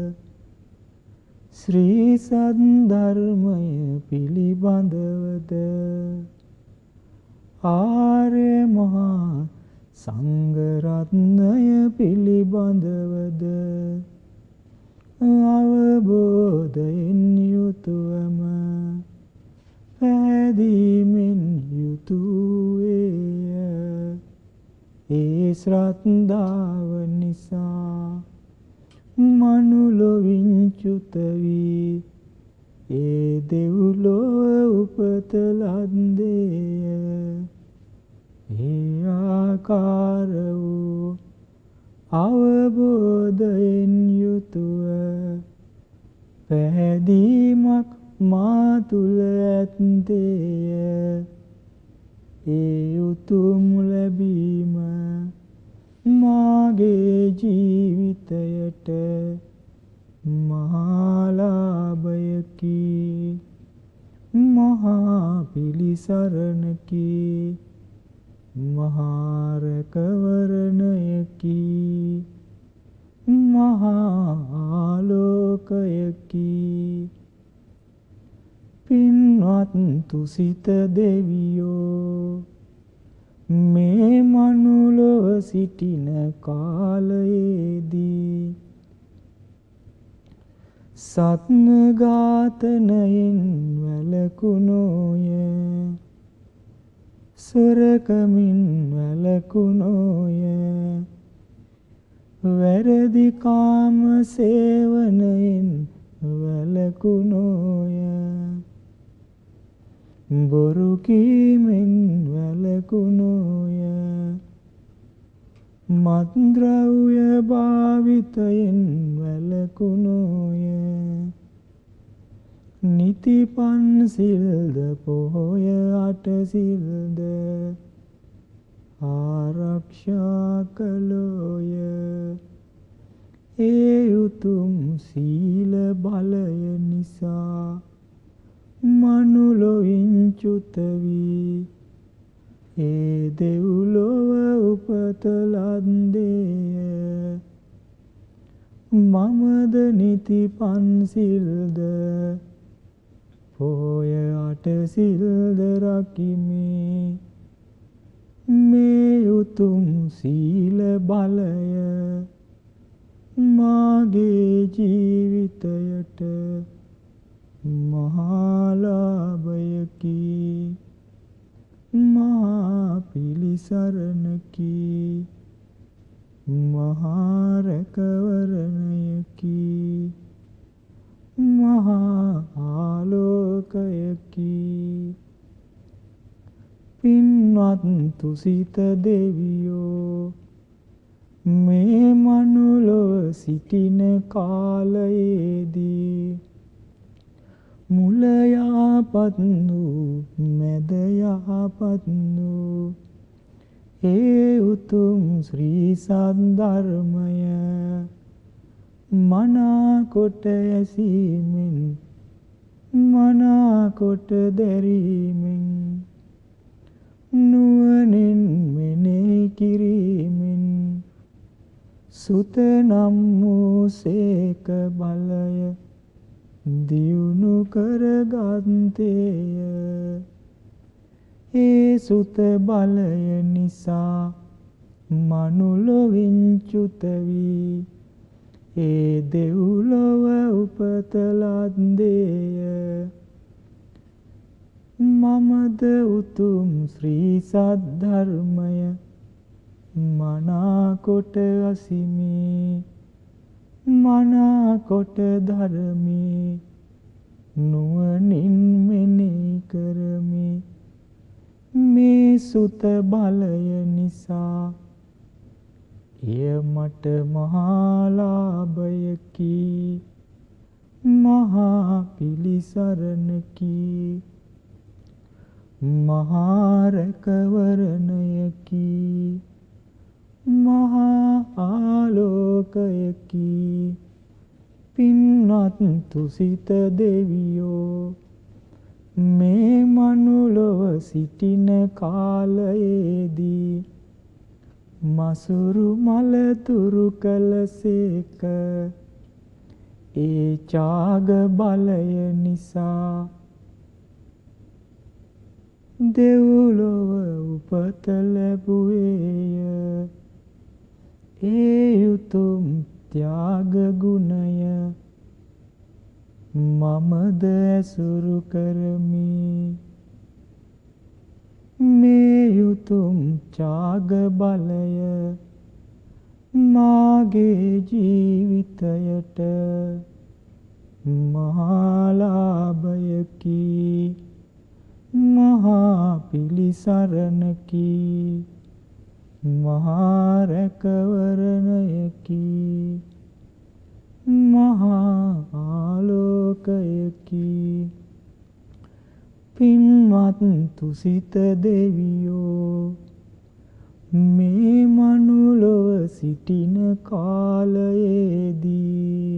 ශ්‍රී සද්ධර්මය පිළිබඳවද ආර්ය මහා සංඝ රත්නය පිළිබඳවද අවබෝධයෙන් යුතුවම පැහැදීමෙන් යුතුවේය. ඒ ශ්‍රද්ධාව නිසා මනුලොවින් චුත වී ඒ දෙව්ලොව උපත ලද්දේය. ඒ ආකාර වූ අවබෝධයෙන් යුතුව පැහැදීමක් මා තුල ඇත්තේය. ඒ උතුම් ලැබීම මාගේ ජීවිතයට මහාලාභයකි, මහා පිළිසරණකි, මහා රැකවරණයකි, මහා ආලෝකයකි. පින්වත් තුසිත දෙවියෝ, මේ මනුලොව සිටින කාලයේදී සත්න ඝාතනයෙන් වැළකුණෝය, සොරකමින් වැළකුණෝය, වැරදි කාම සේවනයෙන් වැළකුණෝය, බොරු කීමෙන් වැළකුණෝය, මත්ද්‍රව්‍ය භාවිතයෙන් වැළකුණෝය, නිති පන්සිල්ද පොහොය අටසිල්ද ආරක්ෂා කළෝය. ඒ උතුම් සීල බලය නිසා මනුලොවින් චුත වී ඒ දෙව්ලොව උපත ලද්දේය. මමද නිති පන්සිල්ද පොහොය අටසිල්ද රකිමි. මේ උතුම් සීල බලය මාගේ ජීවිතයට මහාලාභයකි, මහා පිළිසරණකි, මහා රැකවරණයකි, තුසිත දෙවියෝ මේ මනුලොව සිටින කාලයේදී මුල යහපත් වූ මැද යහපත් වූ ඒ උතුම් ශ්‍රී සද්ධර්මය මනා කොට ඇසීමෙන් මනා කොට දැරීමෙන් නුවණින් මෙනෙහි කිරීමෙන් සුත නම් වූ සේක බලය දියුණු කරගත්තේය. ඒ සුත බලය නිසා මනුලොවින් චුත වී ඒ දෙව්ලොව උපත ලද්දේය. මමද උතුම් ශ්‍රී සද්ධර්මය මනා කොට අසිමි මනා කොට ධර්මි නුවණින් මෙනෙහි කරමි. මේ සුත බලය නිසා එය මට මහා ලාභයකි මහා පිළිසරණකි මහා රැකවරණයකි මහා ආලෝකයකි. පින්වත් තුසිත දෙවියෝ මේ මනුලොව සිටින කාලයේදී මසුරු මලතුරු කළසේක. ඒ ඡාග බලය නිසා දෙව්ලොව උපත ලැබුවේය. ඒ උතුම් ත්‍යාග ගුණය මමද ඇසුරු කරමි. මේ උතුම් ඡාග බලය මාගේ ජීවිතයට මහා ලාභයකි මහා පිළිසරණකි මහා රැකවරණයකි මහා ආලෝකයකි. පින්වත් තුසිත දෙවියෝ මේ මනුලොව සිටින කාලයේදී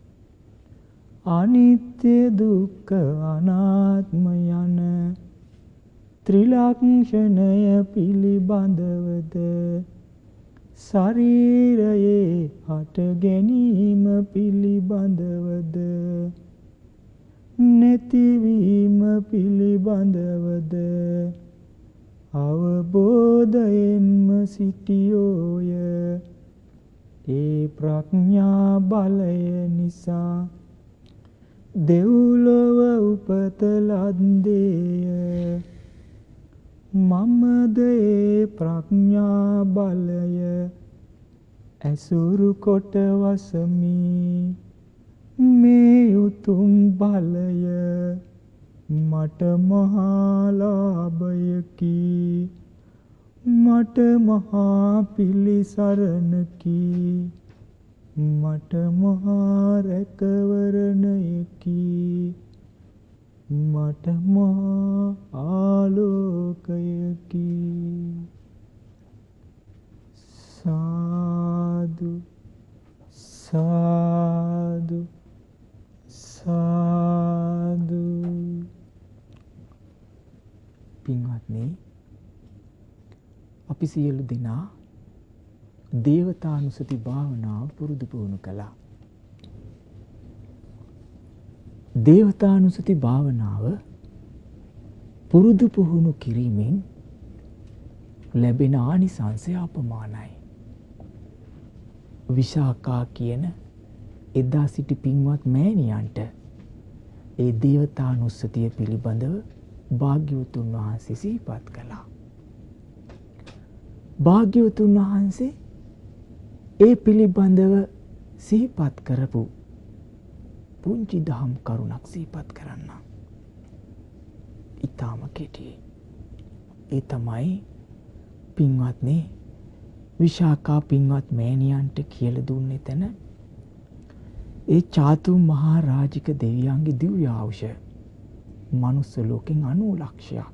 අනිත්‍ය දුක්ඛ අනාත්ම යන ත්‍රිලක්ෂණය පිළිබඳවද ශරීරයේ හට ගැනීම පිළිබඳවද නැතිවීම පිළිබඳවද අවබෝධයෙන්ම සිටියෝය. ඒ ප්‍රඥා බලය නිසා දෙව්ලොව උපත ලද්දේය. මමද ඒ ප්‍රඥා බලය ඇසුරු කොට වසමි. මේ උතුම් බලය මට මහා ලාභයකි මට මහා පිළිසරණකි මට මහා රැකවරණයකි මට මහා ආලෝකයකි. සාදු සාදු සාදු. පින්වත්නි, අපි සියලු දෙනා දේවතානුස්සති භාවනාව පුරුදු පුහුණු කළා. දේවතානුස්සති භාවනාව පුරුදු පුහුණු කිරීමෙන් ලැබෙන ආනිසංසය අපමානයි. විශාකා කියන එදා සිටි පින්වත් මෑණියන්ට ඒ දේවතානුස්සතිය පිළිබඳව භාග්‍යවතුන් වහන්සේ සිහිපත් කළා. භාග්‍යවතුන් වහන්සේ ඒ පිළිබඳව සිහිපත් කරපු පුංචි දහම් කරුණක් සිහිපත් කරන්න. ඊටම කෙටි. ඒ තමයි පින්වත්නි විශාකා පින්වත් මෑණියන්ට කියලා දුන්නේ තැන ඒ චාතු මහා රාජික දෙවියන්ගේ දිව්‍ය ආයුෂ මනුස්ස ලෝකෙන් අනූ ලක්ෂයක්.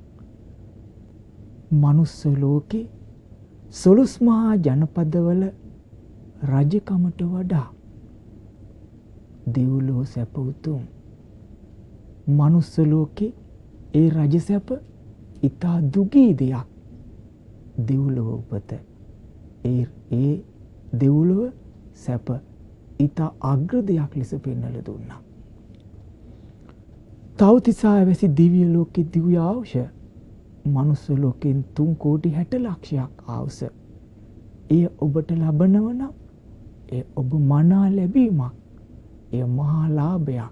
මනුස්ස ලෝකේ සොළොස් මහා ජනපදවල රජකමට වඩා දෙව්ලොව සැප උතුම්. මනුස්ස ලෝකේ ඒ රජ සැප ඉතා දුගී දෙයක්. දෙව්ලොව උපත ඒ ඒ දෙව්ලොව සැප ඉතා අග්‍ර දෙයක් ලෙස පෙන්වලා දුන්නා. තවතිසා වැසි දිව්‍ය ලෝකේ දිව්‍ය ආයුෂ මනුස්ස ලෝකෙන් තුන් කෝටි හැට ලක්ෂයක් ආවුස. එය ඔබට ලබනව නම් එය ඔබ මනා ලැබීමක්. එය මහා ලාභයක්.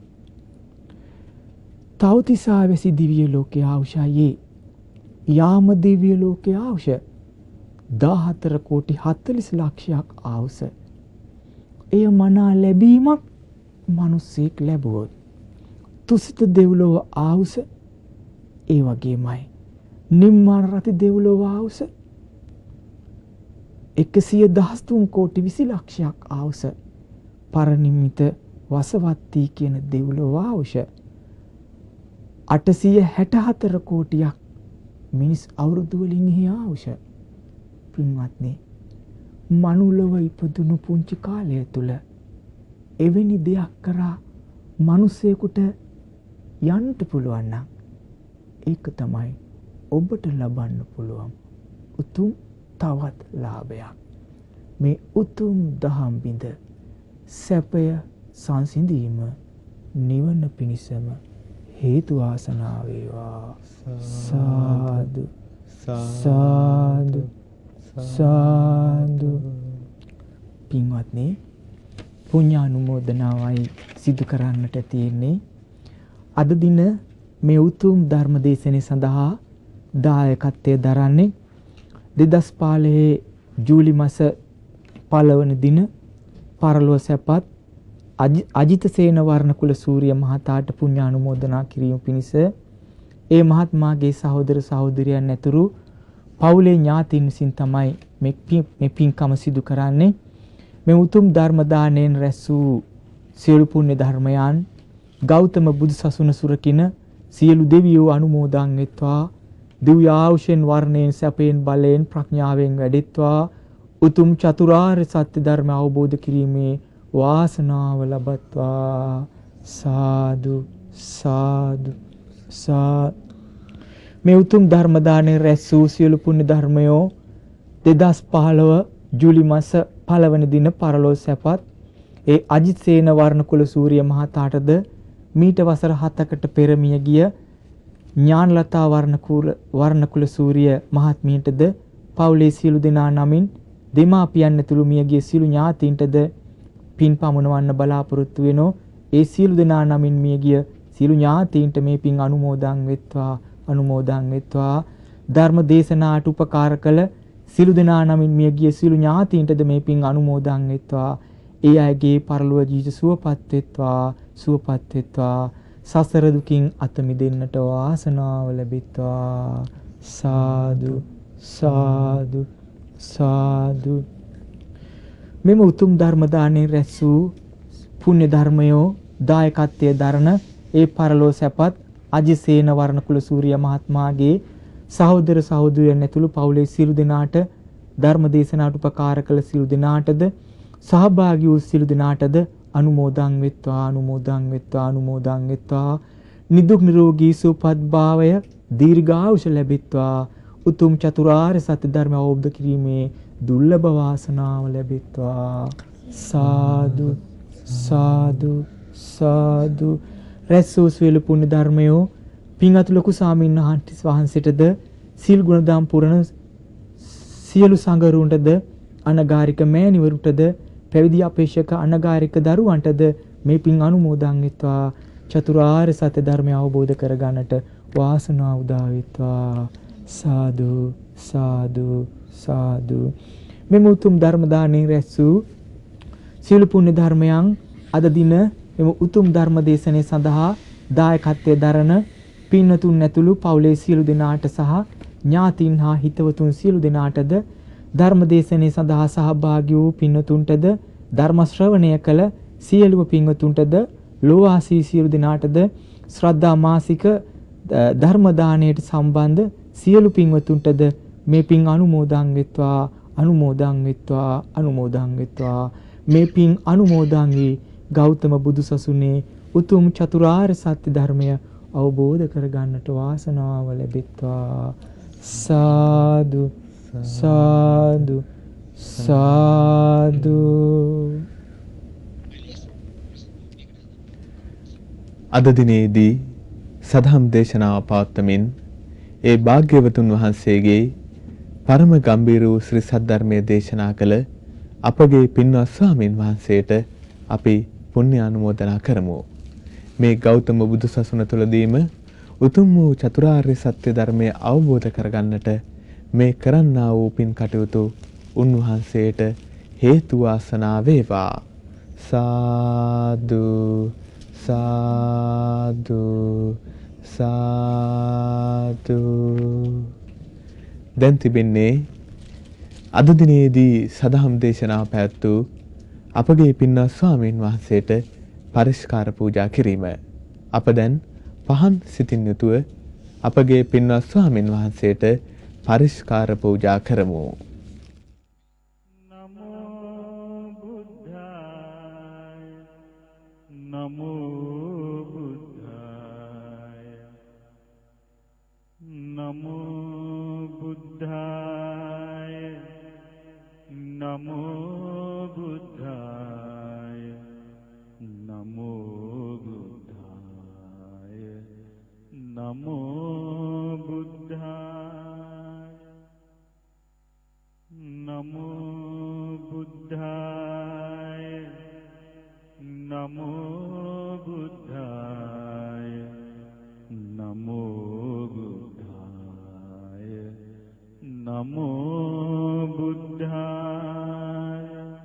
තවතිසා වැසි දිව්‍ය ලෝකයේ ආයුෂයේ යාම දිව්‍ය ලෝකයේ ආයුෂ දාහතර කෝටි හතළිස් ලක්ෂයක් ආවුස. එය මනා ලැබීමක් මිනිසෙක් ලැබුවොත්. තුසිත දෙව්ලොව ආවුස ඒ වගේමයි. නිම්මාන රති දෙව්ලොව ආවුස එකසිය දහස් තුන් කෝටි විසි ලක්ෂයක් ආවුස. පරනිම්මිත වසවත්තී කියන දෙව්ලොව ආවුෂ අටසිය හැට හතර කෝටියක් මිනිස් අවුරුදු වලින් එහි ආවුෂ. පින්වත්නි මනුලොව ඉපදුණු පුංචි කාලය තුල එවැනි දෙයක් කරා මිනිසෙකුට යන්න පුළුවන් නම් ඒක තමයි ඔබට ලබන්න පුළුවන් උතුම් තවත් ලාභයක්. මේ උතුම් දහම් බිඳ සැපය සංසිඳීම නිවන පිණිසම හේතු වාසනා වේවා. සාදු සාදු සාදු. පින්වත්නි පුණ්‍යානුමෝදනාවයි සිදු කරන්නට තියෙන්නේ. අද දින මේ උතුම් ධර්ම දේශනාව සඳහා දායකත්වයේ දරන්නේ දෙදහස් පහළොව ජූලි මාස පළවන දින පරලොව සැපත් අජිතසේන වර්ණකුල සූර්ය මහතාට පුණ්‍යානුමෝදනා කිරීම පිණිස ඒ මහත්මාගේ සහෝදර සහෝදරියන් ඇතුළු පවුලේ ඥාතීන් විසින් තමයි මේ පින්කම සිදු කරන්නේ. මේ උතුම් ධර්ම දාණයෙන් රැස් වූ සියලු පුණ්‍ය ධර්මයන් ගෞතම බුදු සසුන සුරකින සියලු දෙවියෝ අනුමෝදන් වෙත්වා. දිව්‍ය ආයුෂෙන් වර්ණයෙන් සැපයෙන් බලයෙන් ප්‍රඥාවෙන් වැඩෙත්වා. උතුම් චතුරාර්ය සත්‍ය ධර්ම අවබෝධ කිරීමේ වාසනාව ලබත්වා. සාදු සාදු සා. මේ උතුම් ධර්ම දාණය රැස් වූ සියලු පුණ්‍ය ධර්මයෝ දෙදහස් පහළොව ජූලි මාස පළවන දින පරලොව සැපත් ඒ අජිත්සේන වර්ණකුල සූර්ය මහතාටද මීට වසර හතකට පෙර මිය ගිය ඥානලතා වර්ණකුල වර්ණකුල සූර්ය මහත්මියටද පවුලේ සියලු දෙනා නමින් දෙමාපියන් ඇතුළු මිය ගිය සියලු ඥාතීන්ටද පින් පමුණවන්න බලාපොරොත්තු වෙනෝ. ඒ සියලු දෙනා නමින් මිය ගිය සියලු ඥාතීන්ට මේ පින් අනුමෝදන් වෙත්වා අනුමෝදන් වෙත්වා. ධර්ම දේශනාට උපකාර කළ සියලු දෙනා නමින් මිය ගිය සියලු ඥාතීන්ටද මේ පින් අනුමෝදන් වෙත්වා. ඒ අයගේ පරලොව ජීවිත සුවපත් වෙත්වා සුවපත් වෙත්වා. සසර දුකින් අත මිදෙන්නට වාසනාව ලැබෙත්වා. සාදු සාදු සාදු. මෙම උතුම් ධර්ම දාණයෙන් රැස් වූ පුණ්‍ය ධර්මයෝ දායකත්වයේ දරන ඒ පරලෝ සැපත් අජිසේන වර්ණකුල සූර්ය මහත්මයාගේ සහෝදර සහෝදරියන් ඇතුළු පවුලේ සියලු දෙනාට ධර්ම දේශනාවට උපකාර කළ සියලු දෙනාටද සහභාගී වූ සියලු දෙනාටද අනුමෝදන් වෙත්වා අනුමෝදන් වෙත්වා අනුමෝදන් වෙත්වා. නිදුක් නිරෝගී සුවපත් භාවය දීර්ඝායුෂ ලැබෙත්වා. උතුම් චතුරාර්ය සත්‍ය ධර්ම අවබෝධ කිරීමේ දුර්ලභ වාසනාව ලැබෙත්වා. සාදු සාදු සාදු. රැස් වූ සියලු පුණ්‍ය ධර්මයෝ පින්වත් ලොකු ස්වාමීන් වහන්සේටද සීල් ගුණධම් පුරණ සියලු සංඝරුන්ටද අනගාരിക මෑණිවරුන්ටද පැවිදි අපේක්ෂක අනගාരിക දරුවන්ටද මේ පින් අනුමෝදන් වෙත්වා. චතුරාර්ය සත්‍ය ධර්මය අවබෝධ කරගන්නට වාසනාව උදා වෙත්වා. සාදු සාදු සාදු. මෙම උතුම් ධර්ම දාණයෙන් රැස් වූ සියලු පුණ්‍ය ධර්මයන් අද දින මෙම උතුම් ධර්ම දේශනාව සඳහා දායකත්වයේ දරන පින්වතුන් ඇතුළු පවුලේ සියලු දෙනාට සහ ඥාතීන් හා හිතවතුන් සියලු දෙනාටද ධර්මදේශනයේ සඳහා සහභාගී වූ පින්වතුන්ටද ධර්ම ශ්‍රවණය කළ සියලුම පින්වතුන්ටද ලෝවාසී සියලු දෙනාටද ශ්‍රද්ධා මාසික ධර්ම දාණයට සම්බන්ධ සියලු පින්වතුන්ටද මේ පින් අනුමෝදන් වෙත්වා අනුමෝදන් වෙත්වා අනුමෝදන් වෙත්වා මේ පින් අනුමෝදන් වී ගෞතම බුදුසසුනේ උතුම් චතුරාර්ය සත්‍ය ධර්මය අවබෝධ කරගන්නට වාසනාව ලැබෙත්වා සාදු සාදු සාදු. අද දිනේදී සදහම් දේශනාව පවත්වමින් ඒ භාග්‍යවතුන් වහන්සේගේ පරම ගම්භීර වූ ශ්‍රී සද්ධර්මයේ දේශනා කළ අපගේ පින්වත් ස්වාමීන් වහන්සේට අපි පුණ්‍ය අනුමෝදනා කරමු. මේ ගෞතම බුදුසසුන තුළදීම උතුම් වූ චතුරාර්ය සත්‍ය ධර්මය අවබෝධ කරගන්නට මේ කරන්නා වූ පින් කටයුතු උන්වහන්සේට හේතු වාසනා වේවා. සාදු සාදු සාදු. දැන් තිබෙන්නේ අද දිනේදී සදහම් දේශනාව පැවැත්වූ අපගේ පින්වත් ස්වාමීන් වහන්සේට පරිස්කාර පූජා කිරීම. අප දැන් පහන් සිතින් යුතුව අපගේ පින්වත් ස්වාමීන් වහන්සේට පරිස්කාර පූජා කරමු. නමෝ බුද්ධාය නමෝ බුද්ධාය නමෝ බුද්ධාය නමෝ බුද්ධාය නමෝ බුද්ධාය නමෝ බුද්ධාය නමෝ බුද්ධාය නමෝ බුද්ධාය නමෝ බුද්ධාය නමෝ බුද්ධාය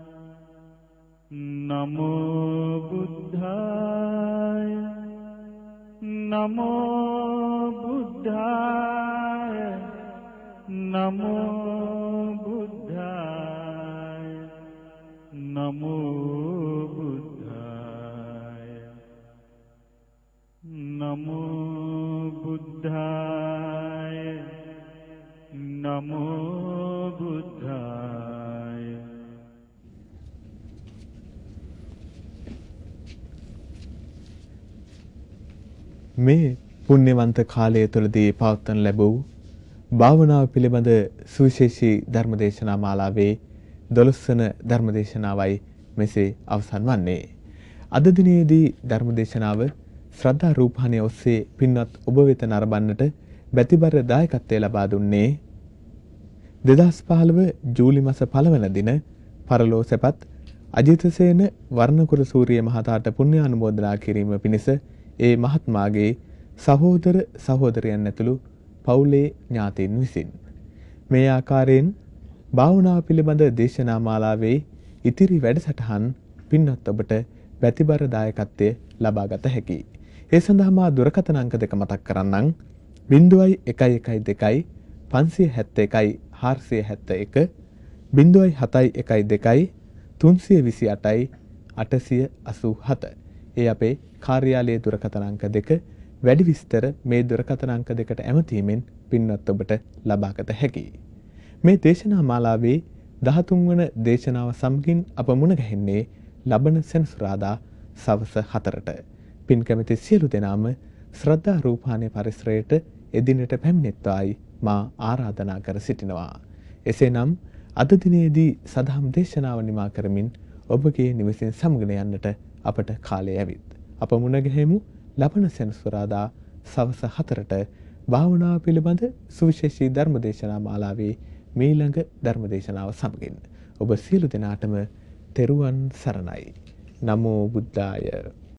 නමෝ බුද්ධාය නමෝ බුද්ධාය නමෝ බුද්ධාය නමෝ බුද්ධාය නමෝ බුද්ධාය නමෝ බුද්ධාය. මේ පුණ්‍යවන්ත කාලය තුළදී පවත්වන ලැබූ භාවනාව පිළිබඳ සුවිශේෂී ධර්මදේශනා මාලාවේ දොළොස් වන ධර්මදේශනාවයි මෙසේ අවසන් වන්නේ. අද දිනේදී ධර්මදේශනාව ශ්‍රද්ධා රූපහානිය ඔස්සේ පින්වත් ඔබ වෙත නරඹන්නට බැතිබර දායකත්වය ලබා දුන්නේ දෙදහස් පහළොව ජූලි මාස පළවන දින පරලෝ සැපත් අජිතසේන වර්ණකුර සූරිය මහතාට පුණ්‍ය අනුමෝදනා කිරීම පිණිස ඒ මහත්මාගේ සහෝදර සහෝදරයන් ඇතුළු පවුලේ ඥාතීන් විසින් මේ ආකාරයෙන් භාවනාව පිළිබඳ දේශනා මාලාවේ ඉතිරි වැඩසටහන් පින්වත් ඔබට බැතිබර දායකත්වය ලබාගත හැකියි. ඒ සඳහා මා දුරකථන අංක දෙක මතක් කරන්නම්. ज़ीरो එකයි එකයි දෙකයි පන්සිය හැත්තෑ එකයි හාරසිය හැත්තෑ එක ज़ीरो හතයි එකයි දෙකයි තුන්සිය විසි අටයි අටසිය අසූ හත. ඒ අපේ කාර්යාලයේ දුරකථන අංක දෙක. වැඩි විස්තර මේ දුරකථන අංක දෙකට ඇමතීමෙන් පින්වත් ඔබට ලබාගත හැකියි. මේ දේශනා මාලාවේ දහතුන් වන දේශනාව සමගින් අප මුණ ගැහෙන්නේ ලබන සෙනසුරාදා සවස හතරට. පින් කැමති සියලු දෙනාම ශ්‍රද්ධා රූපහානිය පරිසරයට එදිනට පැමිණෙත්වායි මා ආරාධනා කර සිටිනවා. එසේනම් අද දිනේදී සදහම් දේශනාව නිමා කරමින් ඔබගේ නිවසින් සමගන යන්නට අපට කාලය ඇවිත්. අප මුණ ගැහෙමු ලබන සෙනසුරාදා සවස හතරට භාවනාව පිළිබඳ සුවිශේෂී ධර්මදේශනා මාලාවේ මීළඟ ධර්මදේශනාව සමගින්. ඔබ සියලු දෙනාටම තෙරුවන් සරණයි. නමෝ බුද්ධාය.